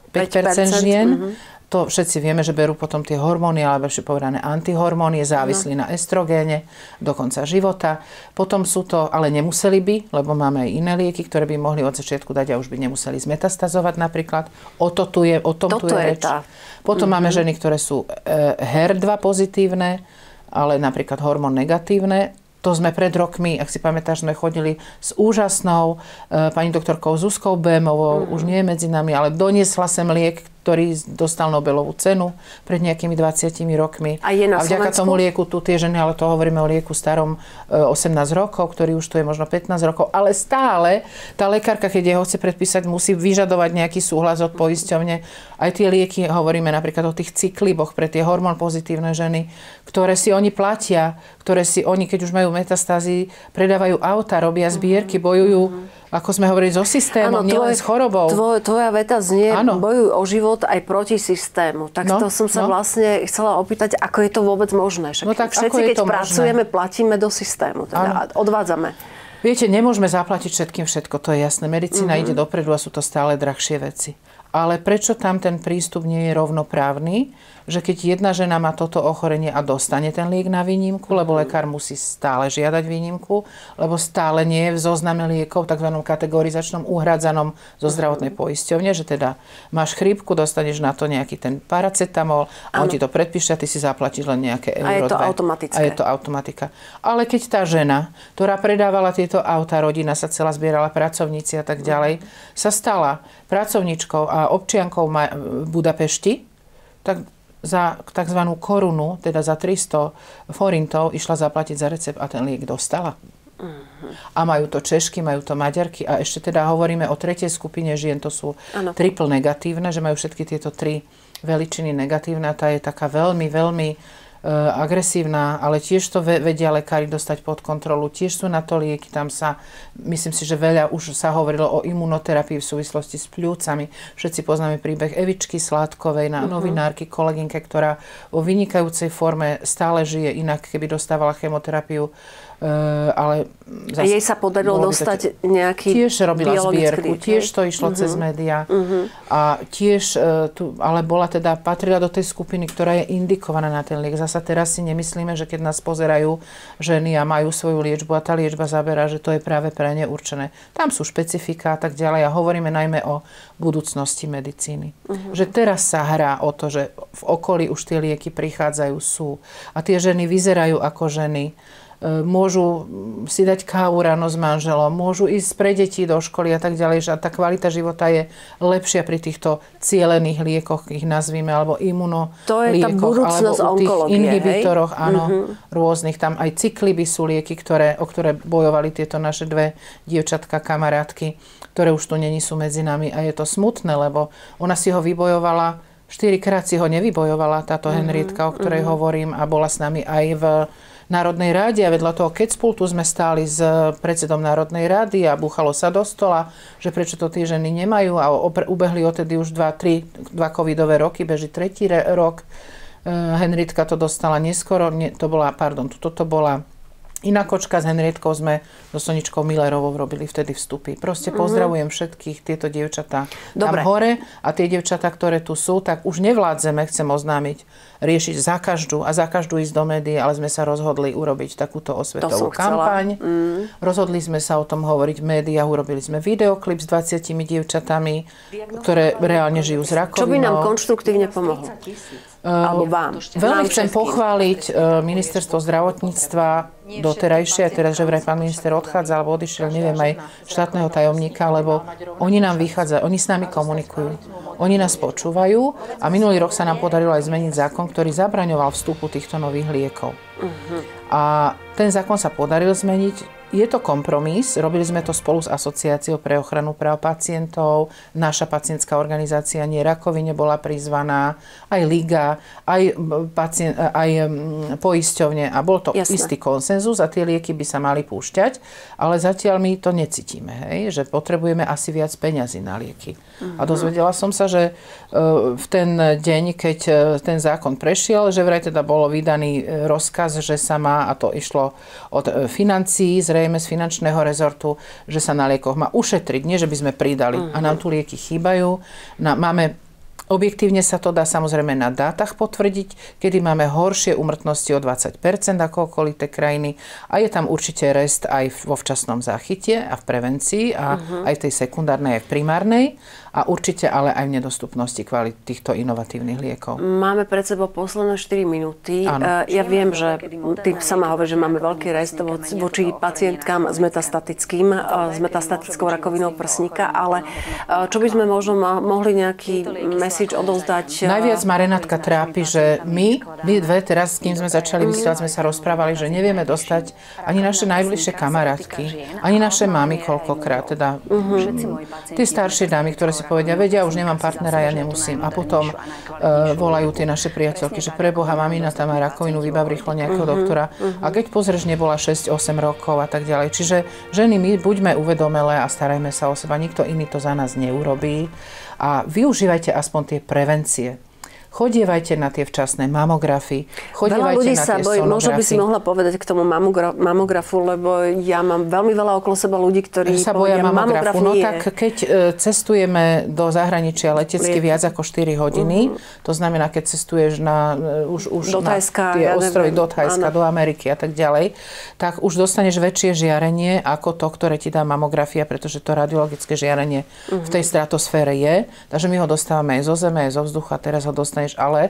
žien. To všetci vieme, že berú potom tie hormóny, alebo ešte povedané antihormóny, je závislí na estrogéne do konca života. Potom sú to, ale nemuseli by, lebo máme aj iné lieky, ktoré by mohli od začiatku dať a už by nemuseli zmetastazovať napríklad. O tom tu je reč. Potom máme ženy, ktoré sú HER2 pozitívne, ale napríklad hormón negatívne. To sme pred rokmi, ak si pamätáš, sme chodili s úžasnou pani doktorkou Zuzkou Bémovou, už nie je medzi nami, ale doniesla sem liek, ktorý dostal Nobelovú cenu pred nejakými 20 rokmi. A je na vďaka tomu lieku tu tie ženy, ale to hovoríme o lieku starom 18 rokov, ktorý už tu je možno 15 rokov, ale stále tá lekárka, keď ho chce predpísať, musí vyžadovať nejaký súhlas od poisťovne. Aj tie lieky, hovoríme napríklad o tých cykliboch pre tie hormón pozitívne ženy, ktoré si oni platia, ktoré si oni, keď už majú metastázy, predávajú auta, robia zbierky, bojujú, ako sme hovorili, so systémom, nielen s chorobou. Tvoja veta znie, bojujú o život aj proti systému. Tak to som sa vlastne chcela opýtať, ako je to vôbec možné. Tak všetci, keď pracujeme, platíme do systému, teda odvádzame. Viete, nemôžeme zaplatiť všetkým všetko, to je jasné. Medicína ide dopredu a sú to stále drahšie veci. Ale prečo tam ten prístup nie je rovnoprávny? Že keď jedna žena má toto ochorenie a dostane ten liek na výnimku, lebo lekár musí stále žiadať výnimku, lebo stále nie je v zozname liekov, takzvanom kategorizačnom uhradzanom zo zdravotnej poisťovne, že teda máš chrípku, dostaneš na to nejaký ten paracetamol a on ti to predpíše a ty si zaplatíš len nejaké euro. A je to automatické. A je to automatika. Ale keď tá žena, ktorá predávala tieto autá, rodina sa celá zbierala, pracovníci a tak ďalej, sa stala pracovníčkou a občiankou v Budapešti, tak za takzvanú korunu, teda za 300 forintov, išla zaplatiť za recept a ten liek dostala. A majú to Češky, majú to Maďarky a ešte teda hovoríme o tretej skupine žien, to sú triple negatívne, že majú všetky tieto 3 veličiny negatívne a tá je taká veľmi, veľmi agresívna, ale tiež to vedia lekári dostať pod kontrolu. Tiež sú na to lieky, tam sa, myslím si, že veľa už sa hovorilo o imunoterapii v súvislosti s pľúcami. Všetci poznáme príbeh Evičky Sládkovej, novinárky, kolegynke, ktorá vo vynikajúcej forme stále žije, inak keby dostávala chemoterapiu, ale zase, jej sa podarilo dostať nejaký tiež robila zbierku, tiež to išlo cez médiá a tiež ale patrila do tej skupiny, ktorá je indikovaná na ten liek. Zasa teraz si nemyslíme, že keď nás pozerajú ženy a majú svoju liečbu a tá liečba zaberá, že to je práve pre ne určené. Tam sú špecifika a tak ďalej a hovoríme najmä o budúcnosti medicíny. Že teraz sa hrá o to, že v okolí už tie lieky prichádzajú, sú a tie ženy vyzerajú ako ženy. Môžu si dať kávu ráno s manželom, môžu ísť pre deti do školy a tak ďalej, že tá kvalita života je lepšia pri týchto cielených liekoch, ich nazvíme, alebo imunoliekoch, alebo u tých inhibitoroch, rôznych. Tam aj cykliby sú lieky, o ktoré bojovali tieto naše 2 dievčatka, kamarátky, ktoré už tu není sú medzi nami a je to smutné, lebo ona si ho vybojovala 4-krát si ho nevybojovala táto Henrietka, o ktorej hovorím, a bola s nami aj v Národnej ráde a vedľa toho Kecpultu sme stáli s predsedom Národnej rady a búchalo sa do stola, že prečo to tie ženy nemajú a ubehli odtedy už 2 covidové roky, beží 3. rok. Henrietka to dostala neskoro, toto bola iná kočka. S Henrietkou sme so Soničkou Millerovou robili vtedy vstupy. Proste pozdravujem všetkých tieto dievčatá tam hore a tie dievčatá, ktoré tu sú, tak už nevládzeme, chcem oznámiť, riešiť za každú ísť do médií, ale sme sa rozhodli urobiť takúto osvetovú kampaň. Rozhodli sme sa o tom hovoriť v médiách, urobili sme videoklip s 20 dievčatami, ktoré reálne žijú s rakovinou. Čo by nám konštruktívne pomohlo? Alebo vám. Veľmi chcem pochváliť ministerstvo zdravotníctva doterajšie, teraz, že vraj pán minister odchádza alebo odišiel, neviem, aj štátneho tajomníka, lebo oni nám vychádzajú, oni s nami komunikujú. Oni nás počúvajú a minulý rok sa nám podarilo aj zmeniť zákon, ktorý zabraňoval vstupu týchto nových liekov. A ten zákon sa podaril zmeniť. Je to kompromis, robili sme to spolu s Asociáciou pre ochranu práv pacientov, naša pacientská organizácia Nie rakovine bola prizvaná, aj Liga, aj poisťovne a bol to istý konsenzus a tie lieky by sa mali púšťať, ale zatiaľ my to necítime, že potrebujeme asi viac peňazí na lieky. A dozvedela som sa, že v ten deň, keď ten zákon prešiel, že vraj teda bolo vydaný rozkaz, že sa má, a to išlo od financií, zrejme z finančného rezortu, že sa na liekoch má ušetriť, nie že by sme pridali. A nám tu lieky chýbajú. Objektívne sa to dá samozrejme na dátach potvrdiť, kedy máme horšie úmrtnosti o 20% ako okolité krajiny a je tam určite rest aj vo včasnom záchyte a v prevencii a aj v tej sekundárnej, aj v primárnej a určite ale aj v nedostupnosti kvalit týchto inovatívnych liekov. Máme pred sebou posledné 4 minúty. Ja viem, že ty sama hovoríš, že máme veľký rest voči pacientkám s metastatickou rakovinou prsníka, ale čo by sme možno mohli nejaký message odovzdať? Najviac ma Renátka trápi, že my dve teraz, s kým sme začali vysielať, sme sa rozprávali, že nevieme dostať ani naše najbližšie kamarátky, ani naše mamy koľkokrát, teda tie staršie dámy, ktoré si povedia, vedia, už nemám partnera, ja nemusím. A potom volajú tie naše priateľky, že preboha, mamina tam má rakovinu, vybav rýchlo nejakého doktora. A keď pozrieš, nebola 6-8 rokov a tak ďalej. Čiže ženy, my buďme uvedomelé a starajme sa o seba. Nikto iný to za nás neurobí. A využívajte aspoň tie prevencie. Chodievajte na tie včasné mamografy, chodievajte na tie sonografy. Možno by si mohla povedať k tomu mamografu, lebo ja mám veľmi veľa okolo seba ľudí, ktorí sa boja mamografu. No tak keď cestujeme do zahraničia letecky viac ako 4 hodiny, to znamená, keď cestuješ už na tie ostrovy do Thajska, do Ameriky a tak ďalej, tak už dostaneš väčšie žiarenie ako to, ktoré ti dá mamografia, pretože to radiologické žiarenie v tej stratosfére je. Takže my ho dostávame aj zo zeme, aj zo vzduchu a teraz ho dostaneme. Ale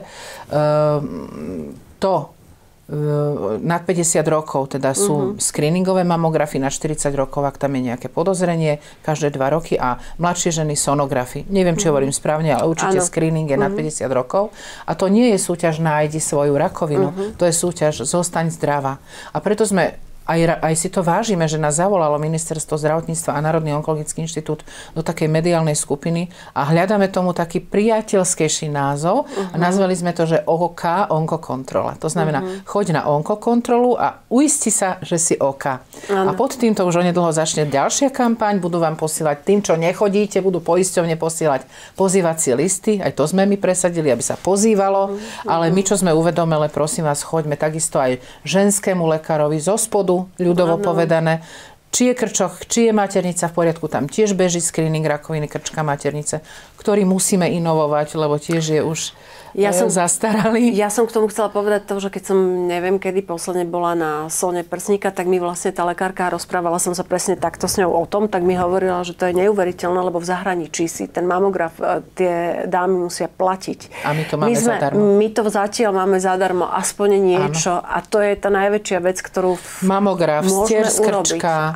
nad 50 rokov teda sú screeningové mamografy, na 40 rokov, ak tam je nejaké podozrenie, každé 2 roky a mladšie ženy sonografy. Neviem, či hovorím správne, ale určite screening je nad 50 rokov. A to nie je súťaž nájdi svoju rakovinu, to je súťaž zostaň zdravá. A preto sme aj si to vážime, že nás zavolalo Ministerstvo zdravotníctva a Národný onkologický inštitút do takej mediálnej skupiny a hľadáme tomu taký priateľskejší názov a nazvali sme to, že OK, onkokontrola. To znamená, choď na onkokontrolu a uisti sa, že si OK. A pod týmto už onedlho začne ďalšia kampaň, budú vám posielať tým, čo nechodíte, budú poisťovne posielať pozývacie listy, aj to sme my presadili, aby sa pozývalo, ale my, čo sme uvedomili, prosím vás, choďme takisto aj ženskému lekárovi zo spodu, ľudovo povedané. Či je krčoch, či je maternica v poriadku, tam tiež beží screening rakoviny krčka maternice, ktorý musíme inovovať, lebo tiež je už zastaralý. Ja som k tomu chcela povedať to, že keď som neviem, kedy posledne bola na Sone prsníka, tak mi vlastne tá lekárka, rozprávala som sa presne takto s ňou o tom, tak mi hovorila, že to je neuveriteľné, lebo v zahraničí si ten mamograf tie dámy musia platiť. A my to máme zadarmo. My to zatiaľ máme zadarmo, aspoň niečo. Áno. A to je tá najväčšia vec, ktorú mamograf, stier z krčka,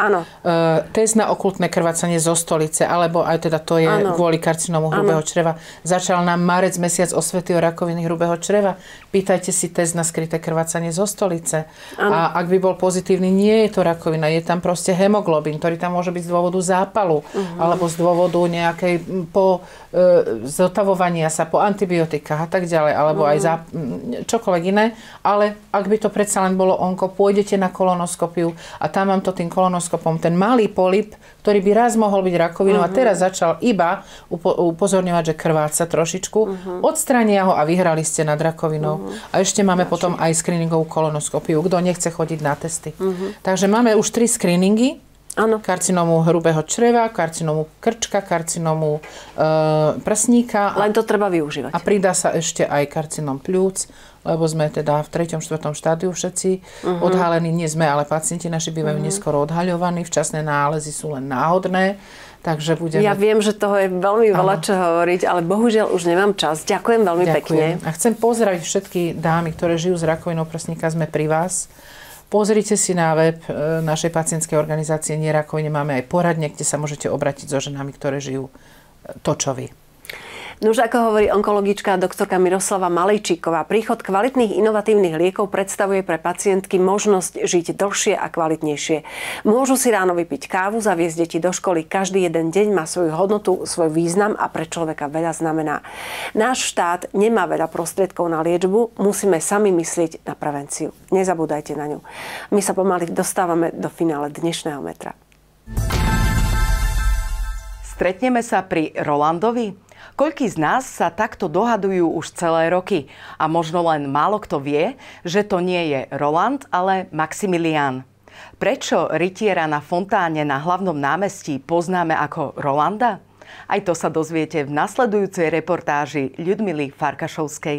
test na okultné krvácanie zo stolice, alebo aj teda to je kvôli karcinómu hrubého čreva. Začal nám marec, mesiac osvety o rakoviny hrubého čreva. Pýtajte si test na skryté krvácanie zo stolice. A ak by bol pozitívny, nie je to rakovina, je tam proste hemoglobín, ktorý tam môže byť z dôvodu zápalu, alebo z dôvodu nejakej zotavovania sa po antibiotikách a tak ďalej, alebo aj čokoľvek iné. Ale ak by to predsa len bolo onko, pôjdete na kolonoskopiu a tam vám to tým kolonoskopom, ten malý polyp, ktorý by raz mohol byť rakovinou a teraz začal iba upozorňovať, že krváca trošičku, odstrania ho a vyhrali ste nad rakovinou. A ešte máme potom aj screeningovú kolonoskopiu, kto nechce chodiť na testy. Takže máme už 3 screeningy. Karcinómu hrubého čreva, karcinómu krčka, karcinómu prsníka. Len to treba využívať. A pridá sa ešte aj karcinóm pľúc, lebo sme teda v 3. 4. štádiu všetci odhalení. Nie sme, ale pacienti naši bývajú neskoro odhaľovaní. Včasné nálezy sú len náhodné. Takže budeme... Ja viem, že toho je veľmi veľa čo hovoriť, ale bohužiaľ už nemám čas. Ďakujem veľmi pekne. A chcem pozdraviť všetky dámy, ktoré žijú s rakovinou prsníka. Sme pri vás. Pozrite si na web našej pacientskej organizácie Nerakovine. Máme aj poradne, kde sa môžete obrátiť so ženami, ktoré žijú to, čo vy. Nož ako hovorí onkologička doktorka Miroslava Malejčíková, príchod kvalitných inovatívnych liekov predstavuje pre pacientky možnosť žiť dlhšie a kvalitnejšie. Môžu si ráno vypiť kávu, zaviesť deti do školy. Každý jeden deň má svoju hodnotu, svoj význam a pre človeka veľa znamená. Náš štát nemá veľa prostriedkov na liečbu, musíme sami myslieť na prevenciu. Nezabúdajte na ňu. My sa pomaly dostávame do finále dnešného metra. Stretneme sa pri Rolandovi? Koľkí z nás sa takto dohadujú už celé roky? A možno len málo kto vie, že to nie je Roland, ale Maximilián. Prečo rytiera na fontáne na hlavnom námestí poznáme ako Rolanda? Aj to sa dozviete v nasledujúcej reportáži Ľudmily Farkašovskej.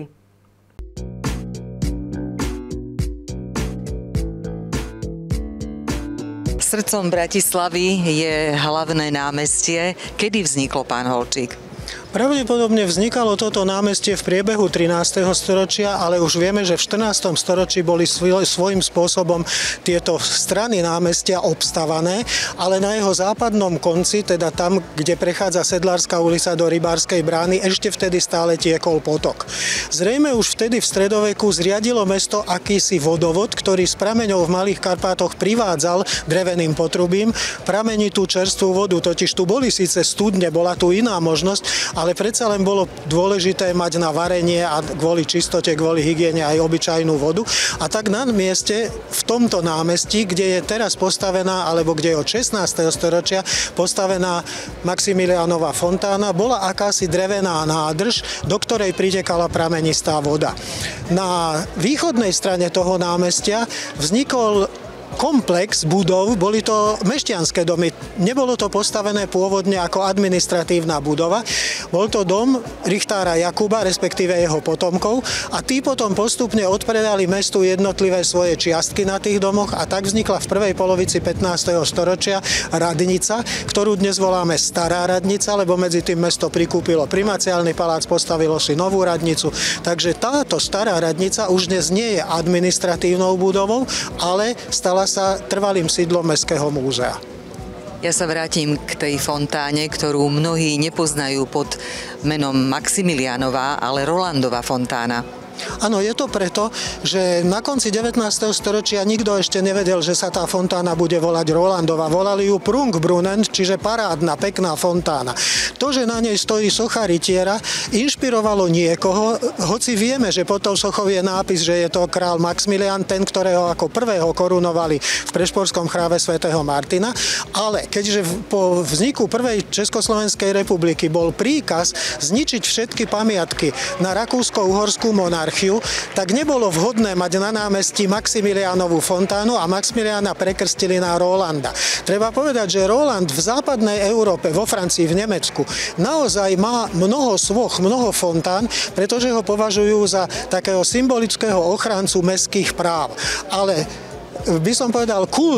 Srdcom Bratislavy je hlavné námestie. Kedy vzniklo, pán Holčík? Pravdepodobne vznikalo toto námestie v priebehu 13. storočia, ale už vieme, že v 14. storočí boli svojím spôsobom tieto strany námestia obstavané, ale na jeho západnom konci, teda tam, kde prechádza Sedlárska ulica do Rybárskej brány, ešte vtedy stále tiekol potok. Zrejme už vtedy v stredoveku zriadilo mesto akýsi vodovod, ktorý z prameňov v Malých Karpátoch privádzal dreveným potrubím pramenitú čerstvú vodu. Totiž tu boli síce studne, bola tu iná možnosť, ale predsa len bolo dôležité mať na varenie a kvôli čistote, kvôli hygiene aj obyčajnú vodu. A tak na mieste v tomto námestí, kde je teraz postavená, alebo kde je od 16. storočia postavená Maximiliánova fontána, bola akási drevená nádrž, do ktorej pritekala pramenistá voda. Na východnej strane toho námestia vznikol komplex budov, boli to mešťanské domy. Nebolo to postavené pôvodne ako administratívna budova. Bol to dom richtára Jakuba, respektíve jeho potomkov, a tí potom postupne odpredali mestu jednotlivé svoje čiastky na tých domoch a tak vznikla v prvej polovici 15. storočia radnica, ktorú dnes voláme Stará radnica, lebo medzi tým mesto prikúpilo primaciálny palác, postavilo si novú radnicu. Takže táto Stará radnica už dnes nie je administratívnou budovou, ale stala sa trvalým sídlom Mestského múzea. Ja sa vrátim k tej fontáne, ktorú mnohí nepoznajú pod menom Maximiliánova, ale Rolandova fontána. Áno, je to preto, že na konci 19. storočia nikto ešte nevedel, že sa tá fontána bude volať Rolandova. Volali ju Prunkbrunnen, čiže parádna, pekná fontána. To, že na nej stojí socha rytiera, inšpirovalo niekoho, hoci vieme, že pod tou sochou je nápis, že je to král Maxmilián, ten, ktorého ako prvého korunovali v Prešporskom chráme svätého Martina, ale keďže po vzniku prvej Československej republiky bol príkaz zničiť všetky pamiatky na rakúsko-uhorskú monarchiu, tak nebolo vhodné mať na námestí Maximiliánovú fontánu a Maximiliána prekrstili na Rolanda. Treba povedať, že Roland v západnej Európe, vo Francii, v Nemecku, naozaj má mnoho svoch, mnoho fontán, pretože ho považujú za takého symbolického ochrancu mestských práv. Ale by som povedal, kult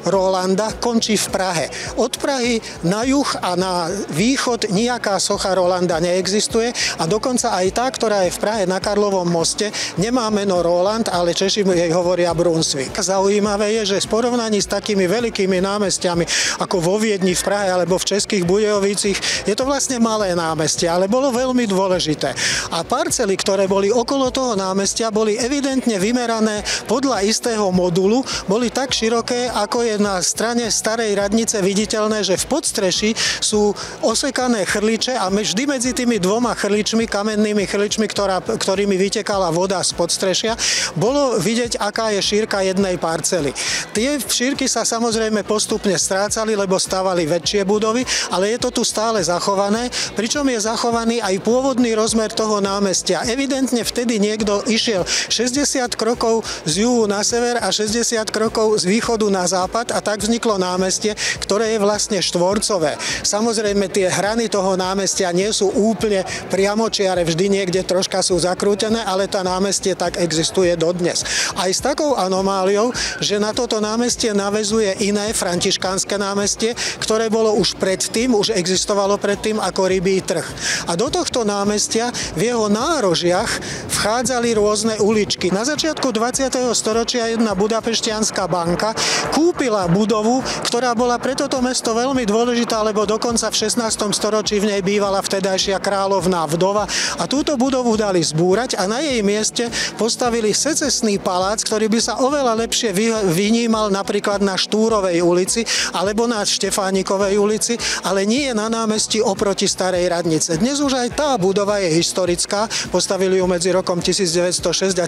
Rolanda končí v Prahe. Od Prahy na juh a na východ nejaká socha Rolanda neexistuje a dokonca aj tá, ktorá je v Prahe na Karlovom moste, nemá meno Roland, ale Češi jej hovoria Brunswick. Zaujímavé je, že v porovnaní s takými veľkými námestiami ako vo Viedni, v Prahe alebo v Českých Budějovicích je to vlastne malé námestie, ale bolo veľmi dôležité. A parcely, ktoré boli okolo toho námestia, boli evidentne vymerané podľa istého modulu, boli tak široké, ako je na strane starej radnice viditeľné, že v podstreší sú osekané chrliče a vždy medzi tými dvoma chrličmi, kamennými chrličmi, ktorými vytekala voda z podstrešia, bolo vidieť, aká je šírka jednej parcely. Tie šírky sa samozrejme postupne strácali, lebo stavali väčšie budovy, ale je to tu stále zachované, pričom je zachovaný aj pôvodný rozmer toho námestia. Evidentne vtedy niekto išiel 60 krokov z juhu na sever a 60 krokov z východu na západ a tak vzniklo námestie, ktoré je vlastne štvorcové. Samozrejme, tie hrany toho námestia nie sú úplne priamočiare, vždy niekde troška sú zakrútené, ale tá námestie tak existuje dodnes. Aj s takou anomáliou, že na toto námestie naväzuje iné františkánske námestie, ktoré bolo už predtým, už existovalo predtým ako Rybí trh. A do tohto námestia v jeho nárožiach vchádzali rôzne uličky. Na začiatku 20. storočia jedna budapešťanská banka kúpila budovu, ktorá bola pre toto mesto veľmi dôležitá, lebo dokonca v 16. storočí v nej bývala vtedajšia kráľovná vdova a túto budovu dali zbúrať a na jej mieste postavili secesný palác, ktorý by sa oveľa lepšie vynímal napríklad na Štúrovej ulici alebo na Štefánikovej ulici, ale nie na námestí oproti starej radnice. Dnes už aj tá budova je historická, postavili ju medzi rokom 1906 a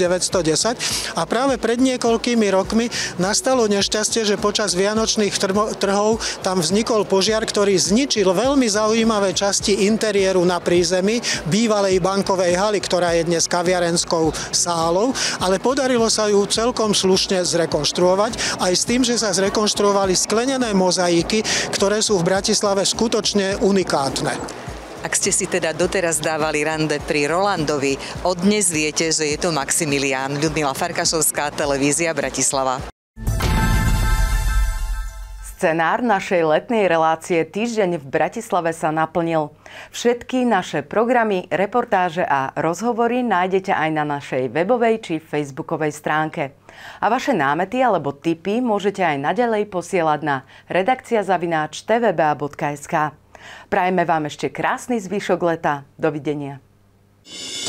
1910 a práve pred niekoľkými rokmi nastalo nešťastie, že počas vianočných trhov tam vznikol požiar, ktorý zničil veľmi zaujímavé časti interiéru na prízemí bývalej bankovej haly, ktorá je dnes kaviarenskou sálou, ale podarilo sa ju celkom slušne zrekonštruovať, aj s tým, že sa zrekonštruovali sklenené mozaiky, ktoré sú v Bratislave skutočne unikátne. Ak ste si teda doteraz dávali rande pri Rolandovi, od dnes viete, že je to Maximilián. Ľudmila Farkašovská, televízia Bratislava. Scenár našej letnej relácie Týždeň v Bratislave sa naplnil. Všetky naše programy, reportáže a rozhovory nájdete aj na našej webovej či facebookovej stránke. A vaše námety alebo tipy môžete aj naďalej posielať na redakcia@tvba.sk. Prajeme vám ešte krásny zvyšok leta. Dovidenia.